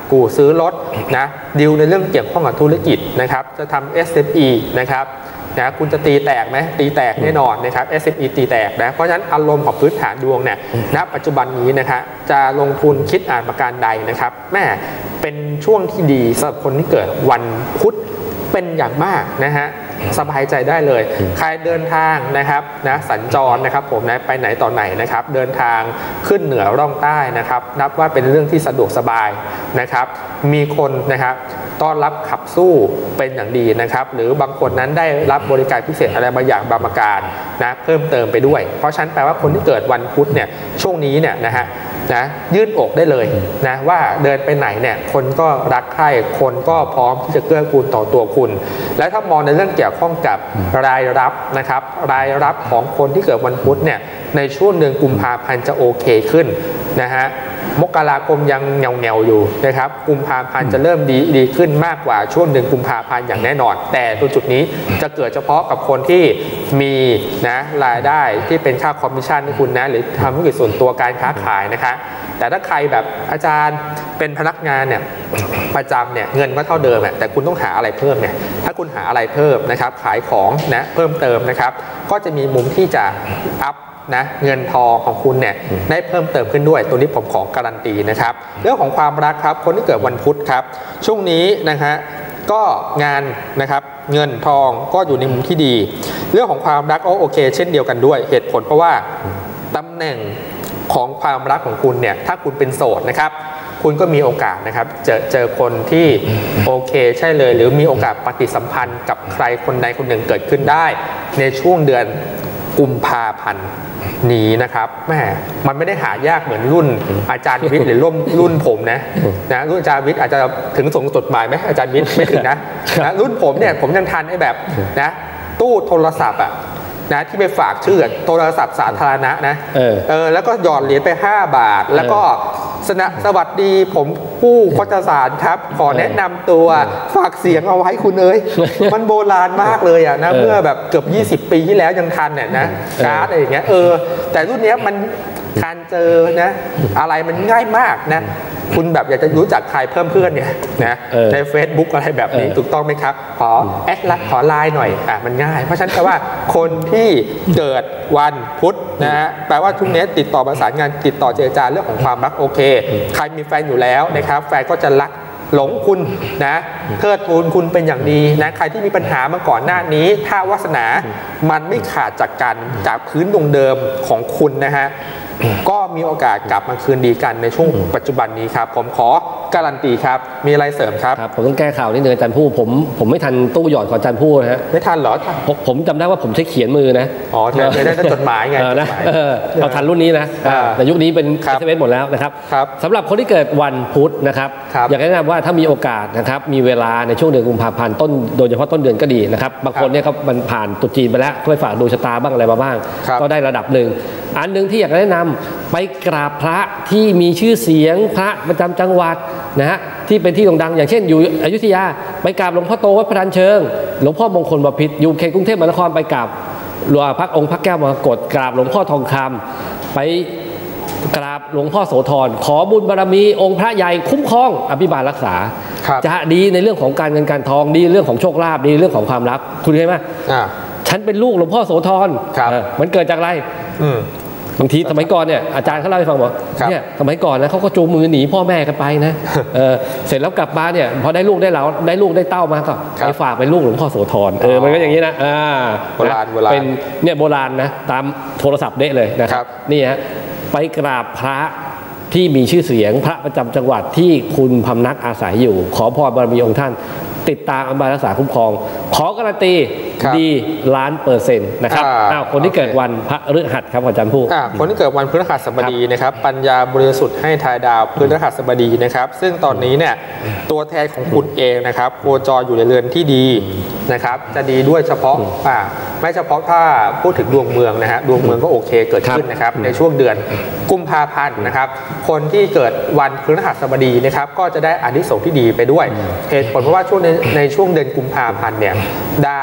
กู้ซื้อรถนะดีลในเรื่องเกี่ยวข้องกับธุรกิจนะครับจะทำ เอส เอ็ม อี นะครับนะคุณจะตีแตกไหมตีแตกแน่นอนนะครับ เอส เอ็ม อี ตีแตกนะเพราะฉะนั้นอารมณ์ของพื้นฐานดวงเนี่ยณปัจจุบันนี้นะครับจะลงทุนคิดอ่านประการใดนะครับแม่เป็นช่วงที่ดีสำหรับคนที่เกิดวันพุธเป็นอย่างมากนะฮะสบายใจได้เลยใครเดินทางนะครับนะสัญจรนะครับผมนะไปไหนต่อไหนนะครับเดินทางขึ้นเหนือร่องใต้นะครับนับว่าเป็นเรื่องที่สะดวกสบายนะครับมีคนนะครับต้อนรับขับสู้เป็นอย่างดีนะครับหรือบางคนนั้นได้รับบริการพิเศษอะไรบางอย่างบางประการนะเพิ่มเติมไปด้วยเพราะฉะนั้นแปลว่าคนที่เกิดวันพุธเนี่ยช่วงนี้เนี่ยนะฮะนะยื่นอกได้เลยนะว่าเดินไปไหนเนี่ยคนก็รักใคร่คนก็พร้อมที่จะเกื้อกูลต่อตัวคุณและถ้ามองในเรื่องเกี่ยวข้องกับรายรับนะครับรายรับของคนที่เกิดวันพุธเนี่ยในช่วงเดือนกุมภาพันธ์จะโอเคขึ้นนะฮะมกราคมยังเงาเงาอยู่นะครับกุมภาพันธ์จะเริ่มดีดีขึ้นมากกว่าช่วงเดือนกุมภาพันธ์อย่างแน่นอนแต่ตรงจุดนี้จะเกิดเฉพาะกับคนที่มีนะรายได้ที่เป็นค่าคอมมิชชั่นให้คุณนะหรือทำธุรกิจส่วนตัวการค้าขายนะคะแต่ถ้าใครแบบอาจารย์เป็นพนักงานเนี่ยประจำเนี่ยเงินก็เท่าเดิมแต่คุณต้องหาอะไรเพิ่มเนี่ยถ้าคุณหาอะไรเพิ่มนะครับขายของนะเพิ่มเติมนะครับก็จะมีมุมที่จะอัพนะเงินทองของคุณเนี่ยได้เพิ่มเติมขึ้นด้วยตัวนี้ผมขอการันตีนะครับเรื่องของความรักครับคนที่เกิดวันพุธครับช่วงนี้นะฮะก็งานนะครับเงินทองก็อยู่ในมุมที่ดีเรื่องของความรักก็โอเคเช่นเดียวกันด้วยเหตุผลเพราะว่าตำแหน่งของความรักของคุณเนี่ยถ้าคุณเป็นโสดนะครับคุณก็มีโอกาสนะครับเจอเจอคนที่โอเคใช่เลยหรือมีโอกาสปฏิสัมพันธ์กับใครคนใดคนหนึ่งเกิดขึ้นได้ในช่วงเดือนกุมภาพันธ์นี้นะครับแม่มันไม่ได้หายากเหมือนรุ่นอาจารย์วิทย์หรือรุ่นรุ่นผมนะนะรุ่นอาจารย์วิทย์อาจจะถึงส่งจดหมายไหมอาจารย์วิทย์ไม่ถึงนะนะรุ่นผมเนี่ยผมยังทันไอ้แบบนะตู้โทรศัพท์อ่ะนะที่ไปฝากชื่อโทรศัพท์สาธารณะนะเออเออแล้วก็หยอดเหรียญไปห้าบาทแล้วก็สนะสวัสดีผมผู้โฆษสารครับขอแนะนำตัวฝากเสียงเอาไว้คุณเอ้ยมันโบราณมากเลยอ่ะนะเมื่อแบบเกือบยี่สิบปีที่แล้วยังทันเนี่ยนะการ์ดอะไรอย่างเงี้ยเออแต่รุ่นนี้มันการเจอนะอะไรมันง่ายมากนะคุณแบบอยากจะรู้จักใครเพิ่มเพื่อนเนี่ยนะใน Facebook อะไรแบบนี้ถูกต้องไหมครับขอแอดไลน์ขอไลน์หน่อยอ่ะมันง่ายเพราะฉะนั้นแปลว่าคนที่เกิดวันพุธนะฮะแปลว่าทุกนี้ติดต่อประสานงานติดต่อเจรจาเรื่องของความรักโอเคใครมีแฟนอยู่แล้วนะครับแฟนก็จะรักหลงคุณนะเทิดทูนคุณเป็นอย่างดีนะใครที่มีปัญหามาก่อนหน้านี้ถ้าวาสนามันไม่ขาดจากกันจากพื้นดวงเดิมของคุณนะฮะก็มีโอกาสกลับมาคืนดีกันในช่วงปัจจุบันนี้ครับผมขอการันตีครับมีอะไรเสริมครับครับผมต้องแก้ข่าวนิดนึงอาจารย์ผู้ผมผมไม่ทันตู้หยอดของอาจารย์ผู้นะฮะไม่ทันเหรอผมผมจำได้ว่าผมใช้เขียนมือนะอ๋อไม่ได้จดหมายไงนะเราทันรุ่นนี้นะแต่ยุคนี้เป็นเอส เอ็ม เอสหมดแล้วนะครับสำหรับคนที่เกิดวันพุธนะครับอยากแนะนำว่าถ้ามีโอกาสนะครับมีเวลาในช่วงเดือนกุมภาพันธ์ต้นโดยเฉพาะต้นเดือนก็ดีนะครับบางคนเนี่ยเขามันผ่านตรุษจีนไปแล้วก็ไปฝากดูชะตาบ้างอะไรมาบ้างก็ได้ระดับหนึ่งอันหนึ่งที่อยากแนะนำไปกราบพระที่มีชื่อเสียงพระประจำจังหวัดนะฮะที่เป็นที่โด่งดังอย่างเช่นอยู่อยุธยาไปกราบหลวงพ่อโตวัดพระดันเชิงหลวงพ่อมงคลบพิตรอยู่เขตกรุงเทพมหานครไปกราบหลวงพระองค์พระแก้วมรกตกราบหลวงพ่อทองคำไปกราบหลวงพ่อโสธรขอบุญบารมีองค์พระใหญ่คุ้มครองอภิบาลรักษาจะดีในเรื่องของการเงินการทองดีเรื่องของโชคลาภดีเรื่องของความรักคุณเห็นไหมฉันเป็นลูกหลวงพ่อโสธรมันเกิดจากอะไรบางทีสมัยก่อนเนี่ยอาจารย์เขาเล่าให้ฟังบอกเนี่ยสมัยก่อนนะเขาก็จูงมือหนีพ่อแม่กันไปนะเออเสร็จแล้วกลับมาเนี่ยพอได้ลูกได้เราได้ลูกได้เต้ามาก็ไปฝากเป็นลูกหลวงพ่อโสธรเออมันก็อย่างนี้นะอ่าโบราณโบราณเป็นเนี่ยโบราณนะตามโทรศัพท์เด้เลยนะครับนี่ฮะไปกราบพระที่มีชื่อเสียงพระประจำจังหวัดที่คุณพำนักอาศัยอยู่ขอพรบารมีองค์ท่านติดตามอภิบาลรักษาคุ้มครองขอการันตีดีล้านเปอร์เซ็นต์นะครับอ้าวคนที่เกิดวันพฤหัสครับอาจารย์ผู้คนที่เกิดวันพฤหัสบดีนะครับปัญญาบริสุทธิ์ให้ทายดาวพฤหัสบดีนะครับซึ่งตอนนี้เนี่ยตัวแทนของคุณเองนะครับโคจรอยู่ในเรือนที่ดีนะครับจะดีด้วยเฉพาะอ่าไม่เฉพาะถ้าพูดถึงดวงเมืองนะฮะดวงเมืองก็โอเคเกิดขึ้นนะครับในช่วงเดือนกุมภาพันธ์นะครับคนที่เกิดวันพฤหัสบดีนะครับก็จะได้อานิสงส์ที่ดีไปด้วยเหตุผลเพราะว่าช่วงในในช่วงเดือนกุมภาพันธ์เนี่ยดาวพฤ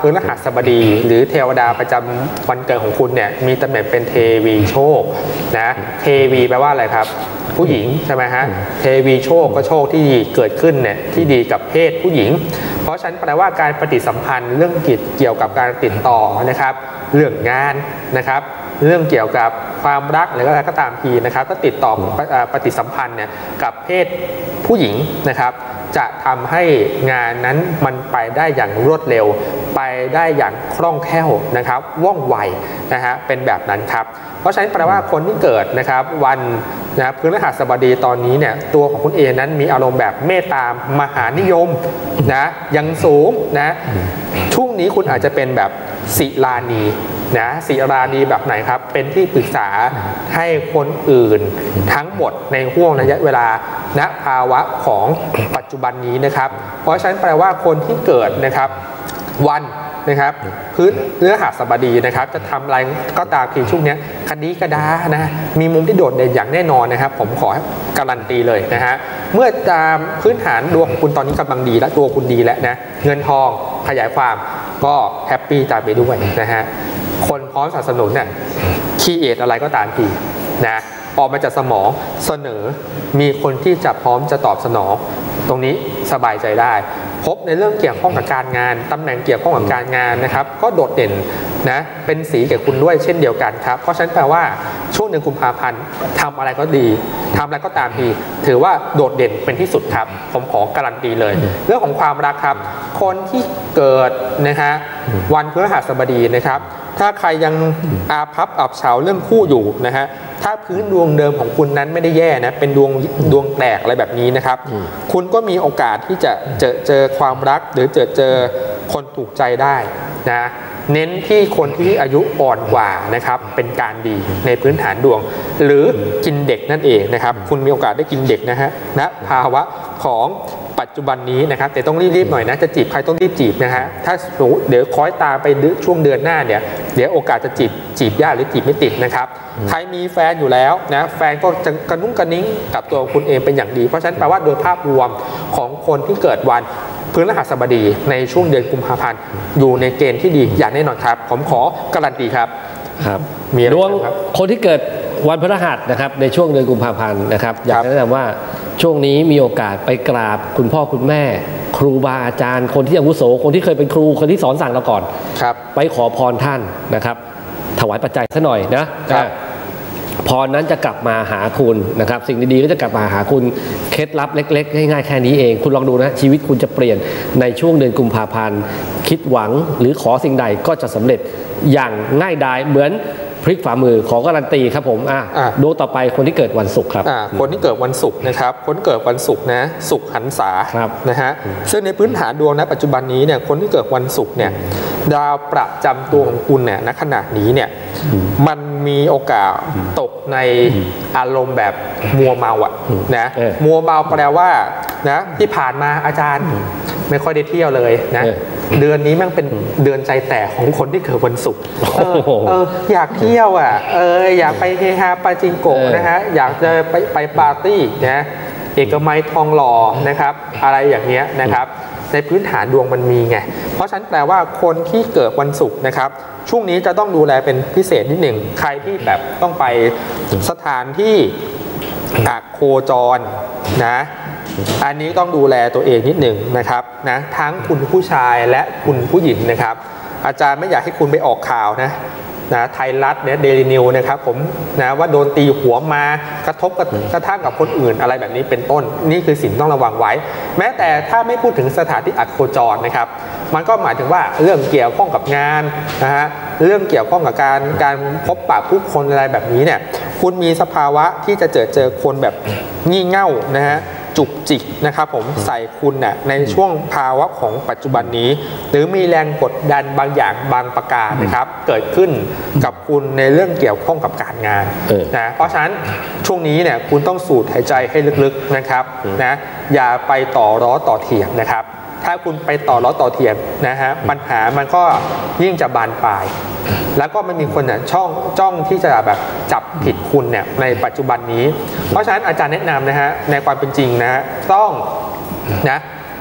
ฤหัสบดีหรือเทวดาประจำวันเกิดของคุณเนี่ยมีตำแหน่งเป็นเทวีโชคนะเทวีแปลว่าอะไรครับผู้หญิงใช่ไหมฮะเทวีโชคก็โชคที่เกิดขึ้นเนี่ยที่ดีกับเพศผู้หญิงเพราะฉะนั้นแปลว่าการปฏิสัมพันธ์เรื่องกิจเกี่ยวกับการติดต่อนะครับเรื่องงานนะครับเรื่องเกี่ยวกับความรักหรืออะไรก็ตามทีนะครับก็ติดต่อปฏิสัมพันธ์เนี่ยกับเพศผู้หญิงนะครับจะทำให้งานนั้นมันไปได้อย่างรวดเร็วไปได้อย่างคล่องแคล่วนะครับว่องไวนะฮะเป็นแบบนั้นครับเพราะฉะนั้นแปลว่าคนที่เกิดนะครับวันนะพฤหัสบดีตอนนี้เนี่ยตัวของคุณเอนั้นมีอารมณ์แบบเมตตามหานิยมนะยังสูงนะช่วงนี้คุณอาจจะเป็นแบบศิลานีนะศิลานีแบบไหนครับเป็นที่ปรึกษาให้คนอื่นทั้งหมดในห่วงระยะเวลาณภาวะของปัจจุบันนี้นะครับเพราะฉะนั้นแปลว่าคนที่เกิดนะครับวันนะครับพื้นเนื้อหาสบดีนะครับจะทำอะไรก็ตามทีช่วงนี้คดีกระดานะมีมุมที่โดดเด่นอย่างแน่นอนนะครับผมขอการันตีเลยนะฮะเมื่อตามพื้นฐานดวงของคุณตอนนี้กำลังดีและตัวคุณดีแล้วนะเงินทองขยายความก็แฮปปี้ตามไปด้วยนะฮะคนพร้อมสนับสนุนเนี่ยคีเอทอะไรก็ตามทีนะออกมาจากสมองเสนอมีคนที่จะพร้อมจะตอบสนองตรงนี้สบายใจได้พบในเรื่องเกี่ยวข้องกับการงานตำแหน่งเกี่ยวข้องกับการงานนะครับก็โดดเด่นนะเป็นสีแก่คุณด้วยเช่นเดียวกันครับเพราะฉะนั้นแปลว่าช่วงเดือนกุมภาพันธ์ทำอะไรก็ดีทำอะไรก็ตามดีถือว่าโดดเด่นเป็นที่สุดครับผมขอการันตีเลยเรื่องของความรักครับคนที่เกิดนะฮะวันพฤหัสบดีนะครับถ้าใครยังอาภัพอับเฉาเรื่องคู่อยู่นะฮะถ้าพื้นดวงเดิมของคุณนั้นไม่ได้แย่นะเป็นดวงดวงแตกอะไรแบบนี้นะครับคุณก็มีโอกาสที่จะเจอเจอความรักหรือเจอเจอคนถูกใจได้นะเน้นที่คนที่อายุอ่อนกว่านะครับเป็นการดีในพื้นฐานดวงหรือกินเด็กนั่นเองนะครับคุณมีโอกาสได้กินเด็กนะฮะณภาวะของปัจจุบันนี้นะครับแต่ต้องรีบๆหน่อยนะจะจีบใครต้องรีบจีบนะฮะถ้าเดี๋ยวคอยตามไปช่วงเดือนหน้าเนี่ยเดี๋ยวโอกาสจะจีบจีบยากหรือจีบไม่ติดนะครับใครมีแฟนอยู่แล้วนะแฟนก็จะกระนุ่งกระนิ้งกับตัวคุณเองเป็นอย่างดีเพราะฉะนั้นแปลว่าโดยภาพรวมของคนที่เกิดวันพฤหัสบดีในช่วงเดือนกุมภาพันธ์อยู่ในเกณฑ์ที่ดีอย่างแน่นอนครับผมขอการันตีครับครับมีดวงคนที่เกิดวันพฤหัสนะครับในช่วงเดือนกุมภาพันธ์นะครับอยากแนะนำว่าช่วงนี้มีโอกาสไปกราบคุณพ่อคุณแม่ครูบาอาจารย์คนที่อาวุโสคนที่เคยเป็นครูคนที่สอนสั่งเราก่อนครับไปขอพรท่านนะครับถวายปัจจัยซะหน่อยนะพรนั้นจะกลับมาหาคุณนะครับสิ่งดีๆก็จะกลับมาหาคุณเคล็ดลับเล็กๆง่ายๆแค่นี้เองคุณลองดูนะชีวิตคุณจะเปลี่ยนในช่วงเดือนกุมภาพันธ์คิดหวังหรือขอสิ่งใดก็จะสำเร็จอย่างง่ายดายเหมือนพลิกฝ่ามือขอการันตีครับผมอ่ะดูต่อไปคนที่เกิดวันศุกร์ครับคนที่เกิดวันศุกร์นะครับคนเกิดวันศุกร์นะศุกร์หันษานะฮะซึ่งในพื้นฐานดวงนะปัจจุบันนี้เนี่ยคนที่เกิดวันศุกร์เนี่ยดาวประจำตัวของคุณเนี่ยณขณะนี้เนี่ยมันมีโอกาสตกในอารมณ์แบบมัวเมาอ่ะนะมัวเมาแปลว่านะที่ผ่านมาอาจารย์ไม่ค่อยได้เที่ยวเลยนะเดือนนี้มันเป็นเดือนใจแตกของคนที่เกิดวันศุกร์เออเอออยากเที่ยวอ่ะเอออยากไปเฮฮาปาจิงโกะนะฮะอยากจะไปไปปาร์ตี้นะเอกมัยทองหล่อนะครับอะไรอย่างเงี้ยนะครับในพื้นฐานดวงมันมีไงเพราะฉะนั้นแปลว่าคนที่เกิดวันศุกร์นะครับช่วงนี้จะต้องดูแลเป็นพิเศษนิดหนึ่งใครที่แบบต้องไปสถานที่โคจรนะอันนี้ต้องดูแลตัวเองนิดหนึ่งนะครับนะทั้งคุณผู้ชายและคุณผู้หญิงนะครับอาจารย์ไม่อยากให้คุณไปออกข่าวนะนะไทยรัฐเนี่ยเดลินิวนะครับผมนะว่าโดนตีหัวมากระทบกระทั่งกับคนอื่นอะไรแบบนี้เป็นต้นนี่คือสิ่งต้องระวังไว้แม้แต่ถ้าไม่พูดถึงสถานที่อักโคจรนะครับมันก็หมายถึงว่าเรื่องเกี่ยวข้องกับงานนะฮะเรื่องเกี่ยวข้องกับการการพบปะผู้คนอะไรแบบนี้เนี่ยคุณมีสภาวะที่จะเจอเจอคนแบบงี่เง่านะฮะจุกจิกนะครับผมใส่คุณน่ะในช่วงภาวะของปัจจุบันนี้หรือมีแรงกดดันบางอย่างบางประการนะครับเกิดขึ้นกับคุณในเรื่องเกี่ยวข้องกับการงานนะเพราะฉะนั้นช่วงนี้เนี่ยคุณต้องสูดหายใจให้ลึกๆนะครับนะอย่าไปต่อล้อต่อเถียงนะครับถ้าคุณไปต่อล้อต่อเถียงนะฮะปัญหามันก็ยิ่งจะบานปลายแล้วก็ไม่มีคนเนี่ยช่องจ้องที่จะแบบจับผิดคุณเนี่ยในปัจจุบันนี้เพราะฉะนั้นอาจารย์แนะนำนะฮะในความเป็นจริงนะฮะต้องนะ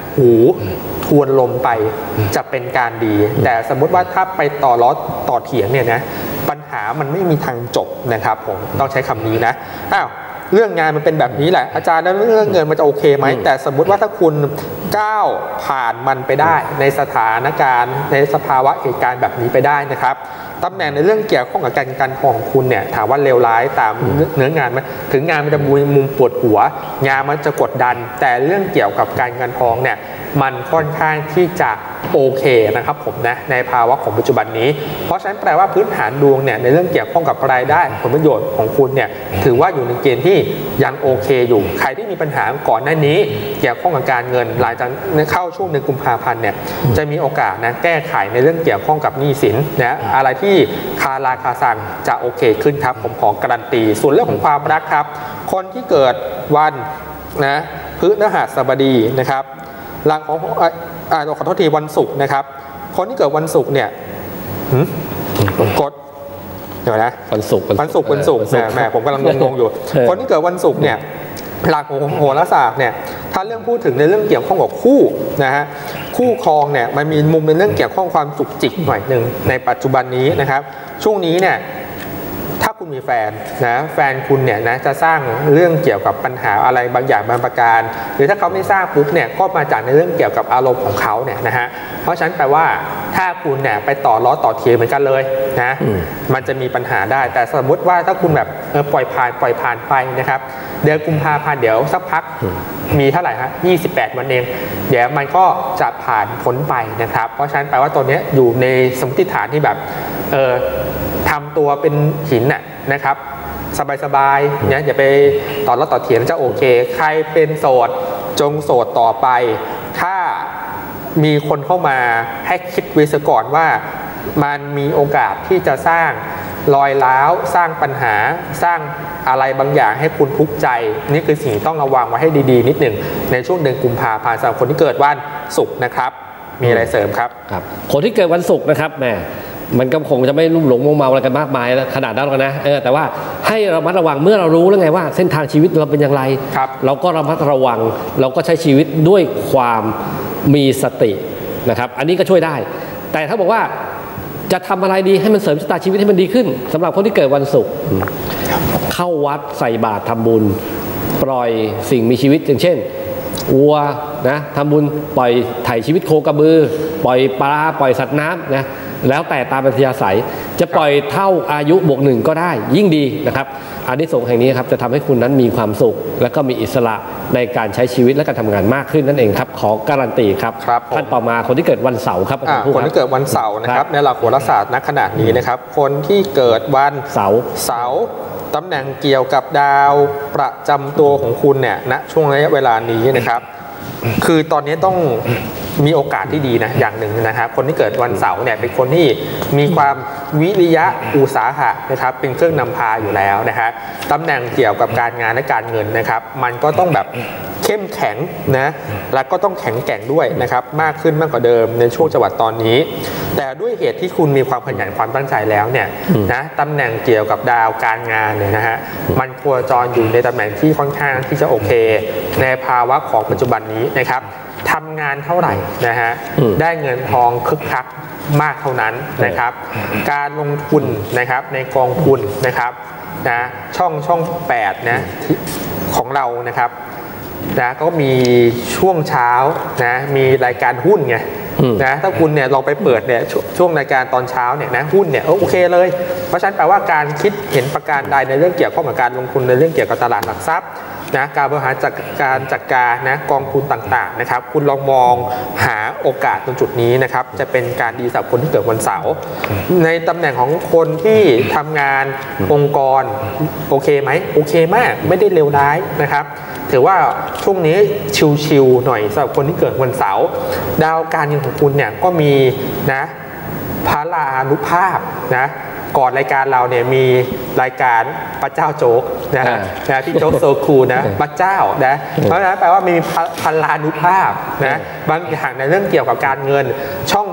หูทวนลมไปจะเป็นการดีแต่สมมติว่าถ้าไปต่อล้อต่อเถียงเนี่ยนะปัญหามันไม่มีทางจบนะครับผมต้องใช้คำนี้นะอ้าวเรื่องงานมันเป็นแบบนี้แหละอาจารย์แล้วเรื่องเงินมันจะโอเคไหมแต่สมมุติว่าถ้าคุณก้าวผ่านมันไปได้ในสถานการณ์ในสภาวะเหตุการณ์แบบนี้ไปได้นะครับตำแหน่งในเรื่องเกี่ยวข้องกับการการของคุณเนี่ยถามว่าเลวร้ายตามเนื้องานไหมถึงงานมันจะมีมุมปวดหัวงานมันจะกดดันแต่เรื่องเกี่ยวกับการเงินทองเนี่ยมันค่อนข้างที่จะโอเคนะครับผมนะในภาวะของปัจจุบันนี้เพราะฉะนั้นแปลว่าพื้นฐานดวงเนี่ยในเรื่องเกี่ยวข้องกับรายได้ผลประโยชน์ของคุณเนี่ยถือว่าอยู่ในเกณฑ์ที่ยังโอเคอยู่ใครที่มีปัญหาก่อนหน้านี้เกี่ยวข้องกับการเงินหลังจากเข้าช่วงเดือนกุมภาพันธ์เนี่ยจะมีโอกาสนะแก้ไขในเรื่องเกี่ยวข้องกับหนี้สินนะอะไรที่คาราคาซังจะโอเคขึ้นครับผมขอการันตีส่วนเรื่องของความรักครับคนที่เกิดวันนะพฤหัสบดีนะครับหลังของอ่าขอโทษทีวันศุกร์นะครับคนที่เกิดวันศุกร์เนี่ยกดเดี๋ยวนะวันศุกร์วันศุกร์วันศุกร์แม่แม่ผมกำลังงงๆอยู่คนที่เกิดวันศุกร์เนี่ยหลักของโหราศาสตร์เนี่ยถ้าเรื่องพูดถึงในเรื่องเกี่ยวข้องกับคู่นะฮะคู่ครองเนี่ยมันมีมุมในเรื่องเกี่ยวข้องความจุกจิกหน่อยหนึ่งในปัจจุบันนี้นะครับช่วงนี้เนี่ยถ้าคุณมีแฟนนะแฟนคุณเนี่ยนะจะสร้างเรื่องเกี่ยวกับปัญหาอะไรบางอย่างบางประการหรือถ้าเขาไม่สร้างปุ๊บเนี่ยก็มาจากในเรื่องเกี่ยวกับอารมณ์ของเขาเนี่ยนะฮะเพราะฉะนั้นแปลว่าถ้าคุณเนี่ยไปต่อล้อต่อเทียเหมือนกันเลยนะมันจะมีปัญหาได้แต่สมมติว่าถ้าคุณแบบปล่อยผ่านปล่อยผ่านไปนะครับเดือนกุมภาพันธ์เดี๋ยวสักพักมีเท่าไหร่ฮะยี่สิบแปดวันเองเดี๋ยวมันก็จะผ่านพ้นไปนะครับเพราะฉะนั้นแปลว่าตัวนี้อยู่ในสมมติฐานที่แบบเออทำตัวเป็นหินน่ะนะครับสบายๆเนี่ยอย่าไปต่อล้อต่อเถียงจะโอเคใครเป็นโสดจงโสดต่อไปถ้ามีคนเข้ามาให้คิดไว้ซะก่อนว่ามันมีโอกาสที่จะสร้างรอยร้าวสร้างปัญหาสร้างอะไรบางอย่างให้คุณทุกข์ใจนี่คือสิ่งต้องระวังไว้ให้ดีๆนิดหนึ่งในช่วงเดือนกุมภาพันธ์สำหรับคนที่เกิดวันศุกร์นะครับมีอะไรเสริมครับครับคนที่เกิดวันศุกร์นะครับแม่มันก็คงจะไม่ลุ่มหลงมัวเมาอะไรกันมากมายขนาดนั้นหรอกนะเออแต่ว่าให้ระมัดระวังเมื่อเรารู้แล้วไงว่าเส้นทางชีวิตเราเป็นอย่างไรเราก็ระมัดระวังเราก็ใช้ชีวิตด้วยความมีสตินะครับอันนี้ก็ช่วยได้แต่ถ้าบอกว่าจะทำอะไรดีให้มันเสริมชะตาชีวิตให้มันดีขึ้นสำหรับคนที่เกิดวันศุกร์เข้าวัดใส่บาตรทำบุญปล่อยสิ่งมีชีวิตอย่างเช่นวัวนะทำบุญปล่อยไถ่ชีวิตโคกระบือปล่อยปลาปล่อยสัตว์น้ำนะแล้วแต่ตามอัธยาศัยจะปล่อยเท่าอายุบวกหนึ่งก็ได้ยิ่งดีนะครับอานิสงส์แห่งนี้ครับจะทำให้คุณนั้นมีความสุขและก็มีอิสระในการใช้ชีวิตและการทำงานมากขึ้นนั่นเองครับขอการันตีครับท่านต่อมาคนที่เกิดวันเสาร์ครับคนที่เกิดวันเสาร์นะครับในหลักโหราศาสตร์ณขณะนี้นะครับคนที่เกิดวันเสาร์เสาร์ตำแหน่งเกี่ยวกับดาวประจำตัวของคุณเนี่ยณช่วงระยะเวลานี้นะครับคือตอนนี้ต้องมีโอกาสที่ดีนะอย่างหนึ่งนะครับคนที่เกิดวันเสาร์เนี่ยเป็นคนที่มีความวิริยะอุตสาหะนะครับเป็นเครื่องนำพาอยู่แล้วนะฮะตำแหน่งเกี่ยวกับการงานและการเงินนะครับมันก็ต้องแบบเข้มแข็งนะและก็ต้องแข็งแกร่งด้วยนะครับมากขึ้นมากกว่าเดิมในช่วงจังหวะตอนนี้แต่ด้วยเหตุที่คุณมีความขยันความตั้งใจแล้วเนี่ยนะตำแหน่งเกี่ยวกับดาวการงานเนี่ยนะฮะมันโคจรอยู่ในตำแหน่งที่ค่อนข้างที่จะโอเคในภาวะของปัจจุบันนี้นะครับทำงานเท่าไหร่นะฮะได้เงินทองคึกคักมากเท่านั้นนะครับการลงทุนนะครับในกองทุนนะครับนะช่องช่องแปดนะของเรานะครับนะก็มีช่วงเช้านะมีรายการหุ้นไงนะถ้าคุณเนี่ยลองไปเปิดเนี่ยช่วงรายการตอนเช้าเนี่ยนะหุ้นเนี่ยโอเคเลยเพราะฉะนั้นแปลว่าการคิดเห็นประการใดในเรื่องเกี่ยวข้องกับการลงทุนในเรื่องเกี่ยวกับตลาดหลักทรัพย์นะการบริหารจัดการจัดการนะกองทุนต่างๆนะครับคุณลองมองหาโอกาสตรงจุดนี้นะครับจะเป็นการดีสำหรับคนที่เกิดวันเสาร์ในตำแหน่งของคนที่ทำงานองค์กรโอเคไหมโอเคมากไม่ได้เลวร้ายนะครับถือว่าช่วงนี้ชิลๆหน่อยสำหรับคนที่เกิดวันเสาร์ดาวการเงินของคุณเนี่ยก็มีนะพลานุภาพนะก่อนรายการเราเนี่ยมีรายการพระเจ้าโจ๊กนะนะที่โจ๊กโซคูนะพระเจ้านะเพราะฉะนั้นแปลว่ามีพลานุภาพนะบางอย่างในเรื่องเกี่ยวกับการเงินช่อง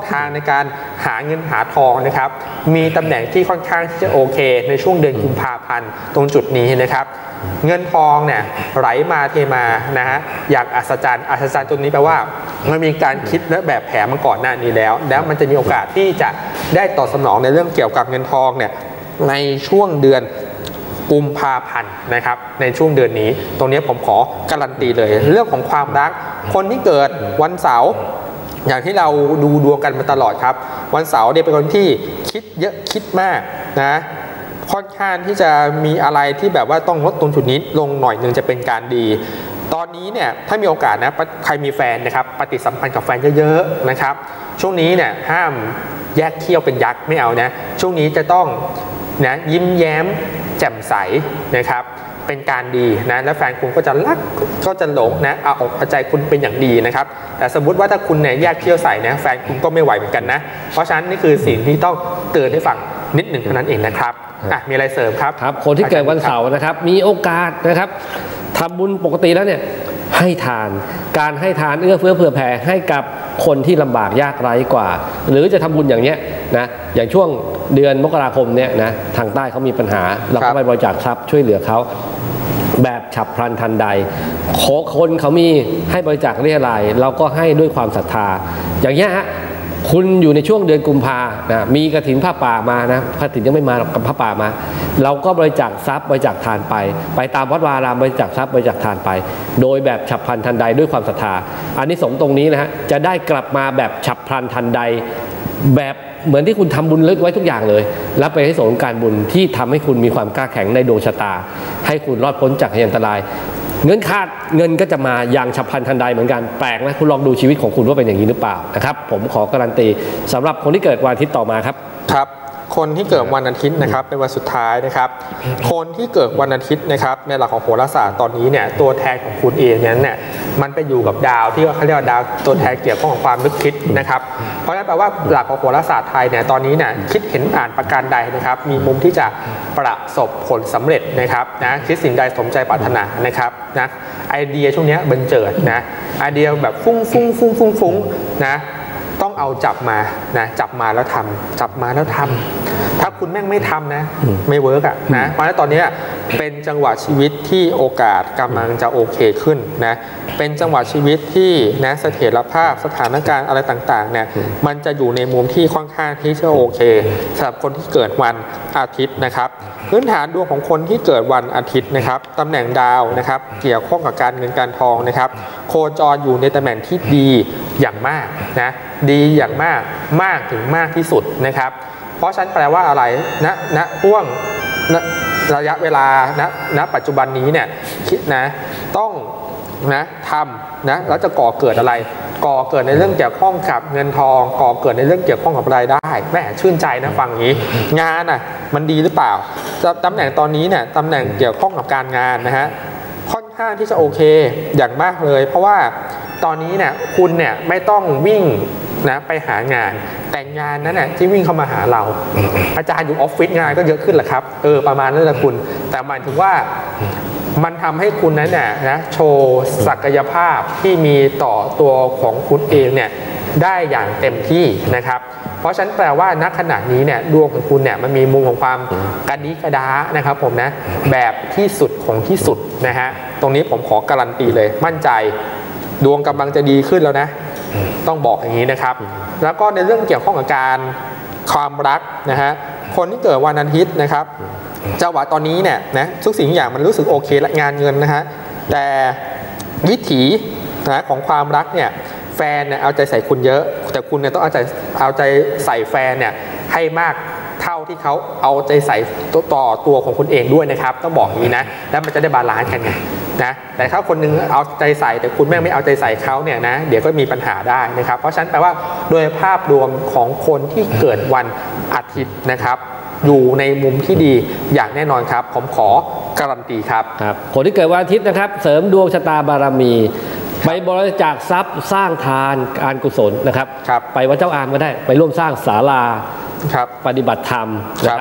ทางในการหาเงินหาทองนะครับมีตำแหน่งที่ค่อนข้างที่จะโอเคในช่วงเดือนกุมภาพันธ์ตรงจุดนี้นะครับเงินทองเนี่ยไหลมาเทมานะฮะอย่างอัศจรรย์อัศจรรย์ตัวนี้แปลว่ามันมีการคิดและแบบแผนมาก่อนหน้านี้แล้วแล้วมันจะมีโอกาสที่จะได้ตอบสนองในเรื่องเกี่ยวกับเงินทองเนี่ยในช่วงเดือนกุมภาพันธ์นะครับในช่วงเดือนนี้ตรงนี้ผมขอการันตีเลยเรื่องของความรักคนที่เกิดวันเสาร์อย่างที่เราดูดวงกันมาตลอดครับวันเสาร์เนี่ยเป็นคนที่คิดเยอะคิดมากนะค่อนข้างที่จะมีอะไรที่แบบว่าต้องลดตรงจุดนี้ลงหน่อยหนึ่งจะเป็นการดีตอนนี้เนี่ยถ้ามีโอกาสนะใครมีแฟนนะครับปฏิสัมพันธ์กับแฟนเยอะๆนะครับช่วงนี้เนี่ยห้ามแยกเขี้ยวเป็นยักษ์ไม่เอานะช่วงนี้จะต้องนะยิ้มแย้มแจ่มใสนะครับเป็นการดีนะและแฟนคุณก็จะรักก็จะหลงนะเอาอกเอาใจคุณเป็นอย่างดีนะครับแต่สมมุติว่าถ้าคุณเนี่ยแยกเขี้ยวใส่นะแฟนคุณก็ไม่ไหวเหมือนกันนะเพราะฉะนั้นนี่คือสิ่งที่ต้องเตือนให้ฟังนิดหนึ่งเท่านั้นเองนะครับอ่ะมีอะไรเสริมครับครับคนที่เกิดวันเสาร์นะครับมีโอกาสนะครับทำบุญปกติแล้วเนี่ยให้ทานการให้ทานเอื้อเฟื้อเผื่อแผ่ให้กับคนที่ลำบากยากไร้กว่าหรือจะทำบุญอย่างเนี้ยนะอย่างช่วงเดือนมกราคมเนี่ยนะทางใต้เขามีปัญหาเราก็ไปบริจาคทรัพย์ช่วยเหลือเขาแบบฉับพลันทันใดขอคนเขามีให้บริจาคเรียรายเราก็ให้ด้วยความศรัทธาอย่างเงี้ยฮะคุณอยู่ในช่วงเดือนกุมภานะมีกฐินผ้าป่ามานะกฐินยังไม่มากับผ้าป่ามาเราก็บริจาคทรัพย์บริจาคทานไปไปตามวัดวารามบริจาคทรัพย์บริจาคทานไปโดยแบบฉับพลันทันใดด้วยความศรัทธาอันนี้สงตรงนี้นะฮะจะได้กลับมาแบบฉับพลันทันใดแบบเหมือนที่คุณทำบุญเลิศไว้ทุกอย่างเลยแล้วไปให้สงการบุญที่ทำให้คุณมีความกล้าแข็งในดวงชะตาให้คุณรอดพ้นจากอันตรายเงินขาดเงินก็จะมาอย่างฉับพลันทันใดเหมือนกันแปลกนะคุณลองดูชีวิตของคุณว่าเป็นอย่างนี้หรือเปล่านะครับผมขอการันตีสำหรับคนที่เกิดวันอาทิตย์ต่อมาครับครับคนที่เกิดวันอาทิตย์นะครับเป็นวันสุดท้ายนะครับคนที่เกิดวันอาทิตย์นะครับในหลักของโหราศาสตร์ตอนนี้เนี่ยตัวแทนของคุณเองนั้นเนี่ยมันไปอยู่กับดาวที่เขาเรียกว่าดาวตัวแทนเกี่ยวข้องกับความนึกคิดนะครับเพราะฉะนั้นแปลว่าหลักของโหราศาสตร์ไทยเนี่ยตอนนี้เนี่ยคิดเห็นอ่านประการใดนะครับมีมุมที่จะประสบผลสำเร็จนะครับนะคิดสิ่งใดสมใจปรารถนานะครับนะไอเดียช่วงนี้บันเจิดนะไอเดียแบบฟุ้งฟุ้งฟุ้งฟุ้งฟุ้งนะต้องเอาจับมานะจับมาแล้วทำจับมาแล้วทำถ้าคุณแม่งไม่ทำนะไม่เวิร์กอ่ะนะเพราะฉะนั้นตอนนี้เป็นจังหวะชีวิตที่โอกาสกำลังจะโอเคขึ้นนะเป็นจังหวะชีวิตที่นะเสถียรภาพสถานการณ์อะไรต่างๆเนี่ยมันจะอยู่ในมุมที่ค่อนข้างที่จะโอเคสำหรับคนที่เกิดวันอาทิตย์นะครับพื้นฐานดวงของคนที่เกิดวันอาทิตย์นะครับตำแหน่งดาวนะครับเกี่ยวข้องกับการเงินการทองนะครับโคจรอยู่ในตำแหน่งที่ดีอย่างมากนะดีอย่างมากมากถึงมากที่สุดนะครับเพราะฉะนั้นแปลว่าอะไรณณช่วงระยะเวลาณณปัจจุบันนี้เนี่ยคิดนะต้องนะทำนะแล้วจะก่อเกิดอะไรก่อเกิดในเรื่องเกี่ยวข้องกับเงินทองก่อเกิดในเรื่องเกี่ยวข้องกับรายได้แม่ชื่นใจนะฟังอย่างนี้งานอ่ะมันดีหรือเปล่าตำแหน่งตอนนี้เนี่ยตำแหน่งเกี่ยวข้องกับการงานนะฮะค่อนข้างที่จะโอเคอย่างมากเลยเพราะว่าตอนนี้เนี่ยคุณเนี่ยไม่ต้องวิ่งนะไปหางานแต่งานนั้นน่ะที่วิ่งเข้ามาหาเราอาจารย์อยู่ออฟฟิศงานก็เยอะขึ้นแหละครับเออประมาณนั้นแหละคุณแต่หมายถึงว่ามันทำให้คุณนั้นน่ะนะโชว์ศักยภาพที่มีต่อตัวของคุณเองเนี่ยได้อย่างเต็มที่นะครับเพราะฉะนั้นแปลว่าณขณะนี้เนี่ยดวงของคุณเนี่ยมันมีมุมของความกระดิกระดานะครับผมนะแบบที่สุดของที่สุดนะฮะตรงนี้ผมขอการันตีเลยมั่นใจดวงกำลังจะดีขึ้นแล้วนะต้องบอกอย่างนี้นะครับแล้วก็ในเรื่องเกี่ยวข้องกับการความรักนะฮะคนที่เกิดวันอาทิตย์นะครับจังหวะตอนนี้เนี่ยนะทุกสิ่งทุกอย่างมันรู้สึกโอเคและงานเงินนะฮะแต่วิถีนะของความรักเนี่ยแฟนเนี่ยเอาใจใส่คุณเยอะแต่คุณเนี่ยต้องเอาใจเอาใจใส่แฟนเนี่ยให้มากเท่าที่เขาเอาใจใส่ต่อตัวของคุณเองด้วยนะครับต้องบอกอย่างนี้นะแล้วมันจะได้บาลานซ์กันไงนะแต่ถ้าคนนึงเอาใจใส่แต่คุณแม่ไม่เอาใจใส่เขาเนี่ยนะเดี๋ยวก็มีปัญหาได้นะครับเพราะฉะนั้นแปลว่าโดยภาพรวมของคนที่เกิดวันอาทิตย์นะครับอยู่ในมุมที่ดีอย่างแน่นอนครับผมขอการันตีครับครับคนที่เกิดวันอาทิตย์นะครับเสริมดวงชะตาบารมีไปบริจาคทรัพย์สร้างทานการกุศลนะครับไปวัดเจ้าอามก็ได้ไปร่วมสร้างศาลาปฏิบัติธรรมนะครับ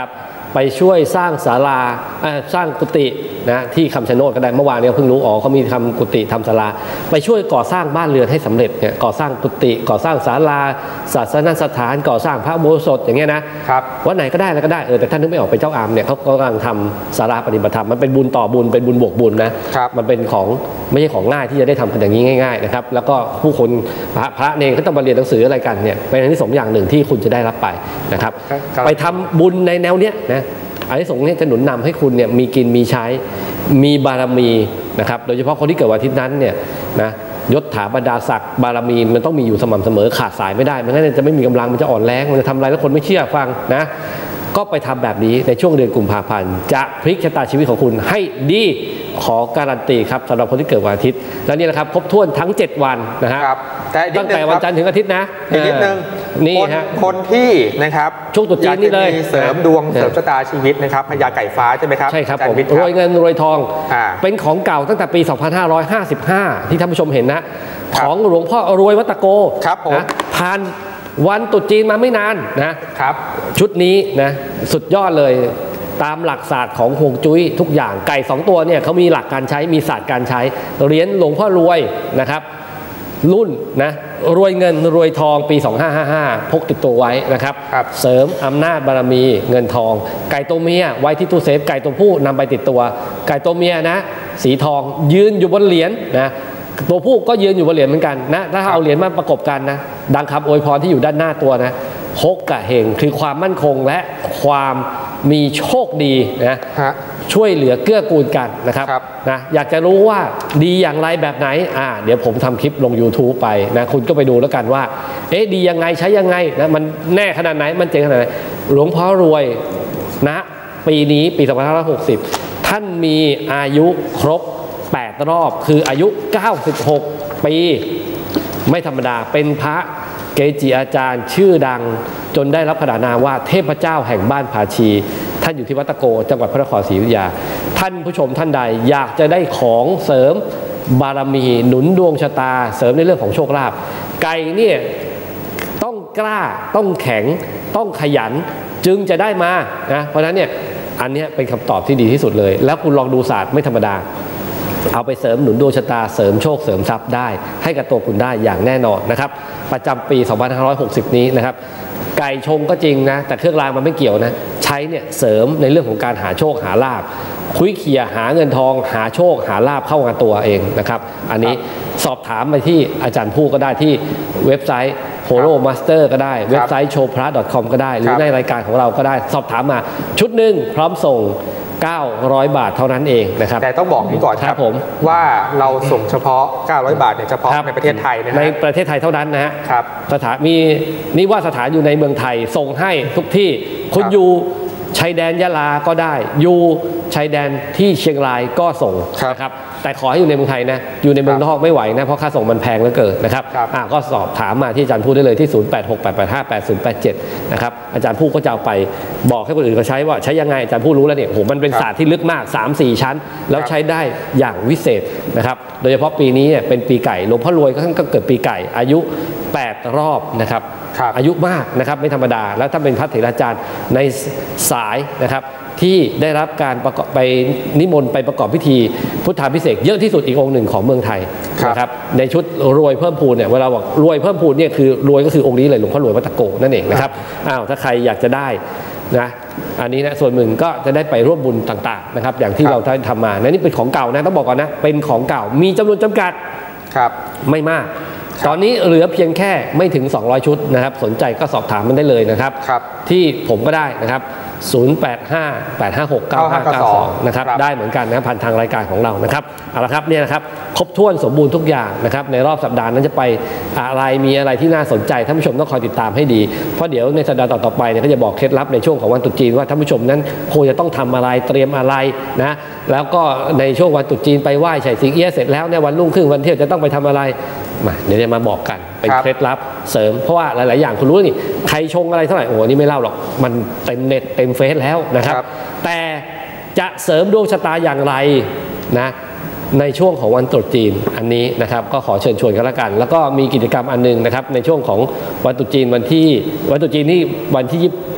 ไปช่วยสร้างศาลาสร้างกุฏินะที่คำชะโนดก็ได้เมื่อวานนี้เพิ่งรู้อ๋อเขามีทำกุฏิทำศาลาไปช่วยก่อสร้างบ้านเรือนให้สำเร็จเนี่ยก่อสร้างกุฏิก่อสร้างศาลาศาสนสถานก่อสร้างพระอุโบสถอย่างเงี้ยนะครับวัดไหนก็ได้แล้วก็ได้เออแต่ท่านนึกไม่ออกเป็นเจ้าอามเนี่ยเขากำลังทำศาลาปฏิบัติธรรมมันเป็นบุญต่อบุญเป็นบุญบวกบุญนะมันเป็นของไม่ใช่ของง่ายที่จะได้ทำกันอย่างนี้ง่ายๆนะครับแล้วก็ผู้คนพระพระเนรก็ต้องมาเรียนหนังสืออะไรกันเนี่ยเป็นอันที่สองอย่างหนึ่งที่คุณจะได้รับไปนะครับไปทำบุญในแนวเนี้ยนะอันที่สองเนี่ยจะหนุนนำให้คุณเนี่ยมีกินมีใช้มีบารมีนะครับโดยเฉพาะคนที่เกิดวันอาทิตย์นั้นเนี่ยนะยศถาบรรดาศักดิ์บารมีมันต้องมีอยู่สม่ำเสมอขาดสายไม่ได้ไม่งั้นจะไม่มีกำลังมันจะอ่อนแรงมันจะทำอะไรแล้วคนไม่เชื่อฟังนะก็ไปทำแบบนี้ในช่วงเดือนกุมภาพันธ์จะพลิกชะตาชีวิตของคุณให้ดีขอการันตีครับสำหรับคนที่เกิดวันอาทิตย์และนี่แหละครับครบถ้วนทั้งเจ็ดวันนะฮะตั้งแต่วันจันทร์ถึงอาทิตย์นะอีกนิดนึงนี่ฮะคนที่นะครับช่วงตรุษจีนนี่เลยเสริมดวงเสริมชะตาชีวิตนะครับพญาไก่ฟ้าใช่ไหมครับใช่ครับผมรวยเงินรวยทองเป็นของเก่าตั้งแต่ปีสองพันห้าร้อยห้าสิบห้าที่ท่านผู้ชมเห็นนะของหลวงพ่อรวยวัตโกครับผมผ่านวันตรุษจีนมาไม่นานนะครับชุดนี้นะสุดยอดเลยตามหลักศาสตร์ของฮวงจุ้ยทุกอย่างไก่สองตัวเนี่ยเขามีหลักการใช้มีศาสตร์การใช้เหรียญหลวงพ่อรวยนะครับรุ่นนะรวยเงินรวยทองปีสองพันห้าร้อยห้าสิบห้าพกติดตัวไว้นะครับเสริมอำนาจบารมีเงินทองไก่ตัวเมียไว้ที่ตู้เซฟไก่ตัวผู้นำไปติดตัวไก่ตัวเมียนะสีทองยืนอยู่บนเหรียญนะตัวผู้ก็ยืนอยู่บนเหรียญเหมือนกันนะถ้าเอาเหรียญมาประกบกันนะดังคำอวยพรที่อยู่ด้านหน้าตัวนะฮกกะเฮงคือความมั่นคงและความมีโชคดีนะช่วยเหลือเกื้อกูลกันนะครับนะอยากจะรู้ว่าดีอย่างไรแบบไหนอ่าเดี๋ยวผมทำคลิปลง ยูทูบ ไปนะคุณก็ไปดูแล้วกันว่าเอ๊ะดียังไงใช้ยังไงนะมันแน่ขนาดไหนมันเจ๋งขนาดไหนหลวงพ่อรวยนะปีนี้ปีสองพันห้าร้อยหกสิบท่านมีอายุครบแปดรอบคืออายุเก้าสิบหกปีไม่ธรรมดาเป็นพระเกจิอาจารย์ชื่อดังจนได้รับขนานนามว่าเทพเจ้าแห่งบ้านภาชีท่านอยู่ที่วัดตะโกจังหวัดพระนครศรีอยุธยาท่านผู้ชมท่านใดอยากจะได้ของเสริมบารมีหนุนดวงชะตาเสริมในเรื่องของโชคลาภไก่เนี่ยต้องกล้าต้องแข็งต้องขยันจึงจะได้มานะเพราะฉะนั้นเนี่ยอันนี้เป็นคำตอบที่ดีที่สุดเลยแล้วคุณลองดูศาสตร์ไม่ธรรมดาเอาไปเสริมหนุนดวงชะตาเสริมโชคเสริมทรัพย์ได้ให้กับตัวคุณได้อย่างแน่นอนนะครับประจำปีสองพันห้าร้อยหกสิบนี้นะครับไก่ชงก็จริงนะแต่เครื่องรางมันไม่เกี่ยวนะใช้เนี่ยเสริมในเรื่องของการหาโชคหาลาภคุยเขี่ยหาเงินทองหาโชคหาลาภเข้ากับตัวเองนะครับอันนี้สอบถามไปที่อาจารย์ผู้ก็ได้ที่เว็บไซต์โฮโลมาสเตอร์ก็ได้เว็บไซต์โชว์พระ ดอท คอม ก็ได้หรือในรายการของเราก็ได้สอบถามมาชุดหนึ่งพร้อมส่งเก้าร้อยบาทเท่านั้นเองนะครับแต่ต้องบอกนี้ก่อนครับผมว่าเราส่งเฉพาะเก้าร้อยบาทเนี่ยเฉพาะในประเทศไทยนะในประเทศไทยเท่านั้นนะฮะครับสถานมีนี่ว่าสถานอยู่ในเมืองไทยส่งให้ทุกที่คุณอยู่ชายแดนยะลาก็ได้อยู่ชายแดนที่เชียงรายก็ส่งนะครับแต่ขอให้อยู่ในเมืองไทยนะอยู่ในเมืองนอกไม่ไหวนะเพราะค่าส่งมันแพงเหลือเกินนะครับอ่าก็สอบถามมาที่อาจารย์พูดได้เลยที่ศูนย์ แปด หก แปด แปด ห้า แปด ศูนย์ แปด เจ็ดนะครับอาจารย์พูดก็จะเอาไปบอกให้คนอื่นเขาใช้ว่าใช้ยังไงอาจารย์พูดรู้แล้วเนี่ยโหมันเป็นศาสตร์ที่ลึกมาก สามสี่ ชั้นแล้วใช้ได้อย่างวิเศษนะครับโดยเฉพาะปีนี้เนี่ยเป็นปีไก่หลวงพ่อรวยก็เกิดปีไก่อายุแปดรอบนะครับอายุมากนะครับไม่ธรรมดาแล้วถ้าเป็นพระเถราจารย์ในสายนะครับที่ได้รับการประกอบไปนิมนต์ไปประกอบพิธีพุทธาภิเษกเยอะที่สุดอีกองค์หนึ่งของเมืองไทยนะครับในชุดรวยเพิ่มพูนเนี่ยเวลาบอกรวยเพิ่มพูนเนี่ยคือรวยก็คือองค์นี้เลยหลวงพ่อรวยวัดตะโกนั่นเองนะครับอ้าวถ้าใครอยากจะได้นะอันนี้นะส่วนหนึ่งก็จะได้ไปร่วมบุญต่างๆนะครับอย่างที่เราได้ทำมานะนี่เป็นของเก่านะต้องบอกก่อนนะเป็นของเก่ามีจำนวนจำกัดครับไม่มากตอนนี้เหลือเพียงแค่ไม่ถึงสองร้อยชุดนะครับสนใจก็สอบถามมันได้เลยนะครับที่ผมก็ได้นะครับศูนย์ แปด ห้า แปด ห้า หก เก้า ห้า เก้า สองนะครับได้เหมือนกันนะผ่านทางรายการของเรานะครับเอาละครับเนี่ยนะครับครบถ้วนสมบูรณ์ทุกอย่างนะครับในรอบสัปดาห์นั้นจะไปอะไรมีอะไรที่น่าสนใจท่านผู้ชมต้องคอยติดตามให้ดีเพราะเดี๋ยวในสัปดาห์ต่อๆไปเนี่ยก็จะบอกเคล็ดลับในช่วงของวันตรุษจีนว่าท่านผู้ชมนั้นควรจะต้องทำอะไรเตรียมอะไรนะแล้วก็ในช่วงวันตรุษจีนไปไหว้ไฉสิงเอี้ยเสร็จแล้วในวันรุ่งขึ้นวันเที่ยวจะต้องไปทำอะไรมาเดี๋ยวจะมาบอกกันเป็นเคล็ดลับเสริมเพราะว่าหลายๆอย่างคุณรู้นี่ใครชงอะไรเท่าไหร่โอ้นี่ไม่เล่าหรอกมันเต็มเน็ตเต็มเฟซแล้วนะครับแต่จะเสริมดวงชะตาอย่างไรนะในช่วงของวันตรุษจีนอันนี้นะครับก็ขอเชิญชวนกันละกันแล้วก็มีกิจกรรมอันนึงนะครับในช่วงของวันตรุษจีนวันที่วันตรุษจีนนี่วันที่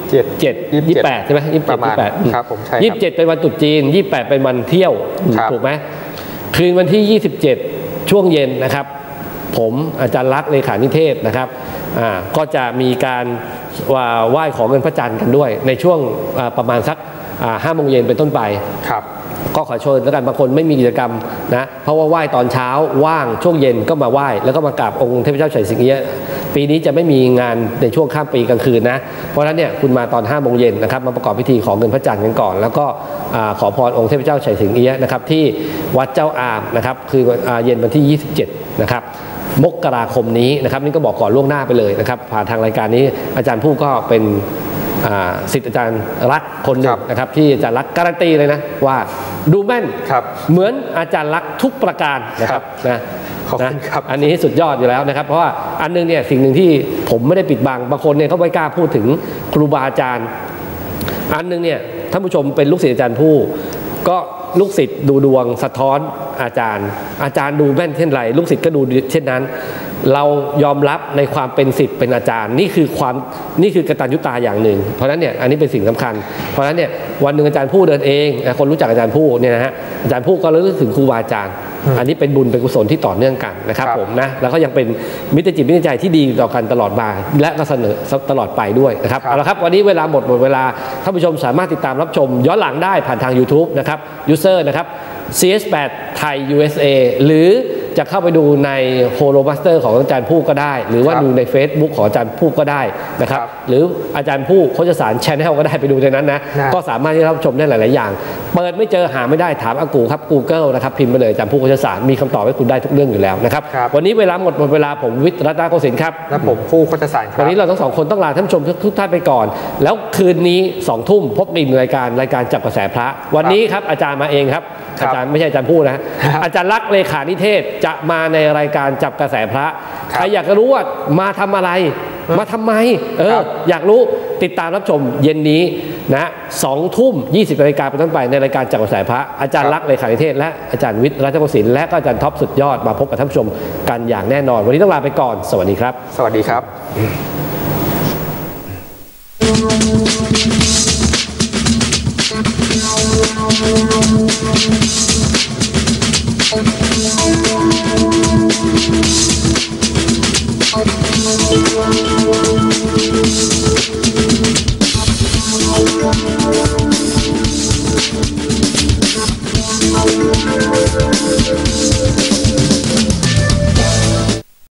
เจ็ดเจ็ดยี่สิบแปดใช่ไหมยี่สิบประมาณแปดครับผมใช่ยี่สิบเจ็ดเป็นวันตรุษจีนยี่สิบแปดเป็นวันเที่ยวครับถูกไหมคืนวันที่ยี่สิบเจ็ดช่วงเย็นนะครับผมอาจารย์ลักษณ์เลขานิเทศนะครับอ่าก็จะมีการไหว้ขอเงินพระจันทร์กันด้วยในช่วงประมาณสักห้าโมงเย็นเป็นต้นไปครับก็ขอเชิญแล้วกันบางคนไม่มีกิจกรรมนะเพราะว่าไหว้ตอนเช้าว่างช่วงเย็นก็มาไหว้แล้วก็มากราบองค์เทพเจ้าไฉสิงเอี้ยะปีนี้จะไม่มีงานในช่วงข้ามปีกลางคืนนะเพราะฉะนั้นเนี่ยคุณมาตอนห้าโมงเย็นนะครับมาประกอบพิธีขอเงินพระจันทร์กันก่อนแล้วก็ขอพรองค์เทพเจ้าไฉสิงเอี้ยะนะครับที่วัดเจ้าอามนะครับคือเย็นวันที่ยี่สิบเจ็ดนะครับมกราคมนี้นะครับนี่ก็บอกก่อนล่วงหน้าไปเลยนะครับผ่านทางรายการนี้อาจารย์ผู้ก็เป็นศิษย์อาจารย์รักคนหนึ่งนะครับที่อาจารย์รักการันตีเลยนะว่าดูแม่นเหมือนอาจารย์รักทุกประการนะครับนะนะอันนี้สุดยอดอยู่แล้วนะครับเพราะว่าอันนึงเนี่ยสิ่งหนึ่งที่ผมไม่ได้ปิดบังบางคนเนี่ยเขาไม่กล้าพูดถึงครูบาอาจารย์อันนึงเนี่ยท่านผู้ชมเป็นลูกศิษย์อาจารย์ผู้ก็ลูกศิษย์ดูดวงสะท้อนอาจารย์อาจารย์ดูแม่นเช่นไรลูกศิษย์ก็ดูเช่นนั้นเรายอมรับในความเป็นศิษย์เป็นอาจารย์นี่คือความนี่คือกตัญญูตาอย่างหนึ่งเพราะฉะนั้นเนี่ยอันนี้เป็นสิ่งสำคัญเพราะฉะนั้นเนี่ยวันหนึ่งอาจารย์ผู้เดินเองคนรู้จักอาจารย์ผู้เนี่ยนะฮะอาจารย์ผู้ก็ระลึกถึงครูบาอาจารย์อันนี้เป็นบุญเป็นกุศลที่ต่อเนื่องกันนะครับผมนะแล้วก็ยังเป็นมิตรจิตมิตรใจที่ดีต่อกันตลอดมาและก็เสนอตลอดไปด้วยนะครับเอาละครับวันนี้เวลาหมดหมดเวลาท่านผู้ชมสามารถติดตามรับชมย้อนหลังได้ผ่านทาง YouTube นะครับยูเซอร์นะครับ ซี เอส แปด ไทย ยู เอส เอ หรือจะเข้าไปดูในโฮโลมาสเตอร์ของอาจารย์ผู้ก็ได้หรือว่าดูใน Facebook ของอาจารย์ผู้ก็ได้นะครับหรืออาจารย์ผู้โฆษสาร Channel ก็ได้ไปดูในนั้นนะก็สามารถที่จะรับชมได้หลายๆอย่างเปิดไม่เจอหาไม่ได้ถามอากูครับ Google นะครับพิมพ์ไปเลยอาจารย์ผู้โฆษสารมีคำตอบให้คุณได้ทุกเรื่องอยู่แล้วนะครับวันนี้เวลาหมดหมดเวลาผมวิทย์รัตนโกสินทร์ครับและผมผู้โฆษสารครับวันนี้เราทั้งสองคนต้องลาท่านผู้ชมทุกท่านไปก่อนแล้วคืนนี้สองทุ่มพบอีกรายการรายการจับกระแสพระวันนี้ครับอาจารย์มาเองครับอาจารย์ไม่ใช่อาจารย์พูดนะอาจารย์ลักษณ์เลขานิเทศจะมาในรายการจับกระแสพระใครอยากจะรู้ว่ามาทำอะไรมาทำไมเอออยากรู้ติดตามรับชมเย็นนี้นะสองทุ่มยี่สิบนาฬิกาเป็นต้นไปในรายการจับกระแสพระอาจารย์ลักษณ์เลขานิเทศและอาจารย์วิทย์รัตนโกสินทร์และก็อาจารย์ท็อปสุดยอดมาพบกับท่านผู้ชมกันอย่างแน่นอนวันนี้ต้องลาไปก่อนสวัสดีครับสวัสดีครับ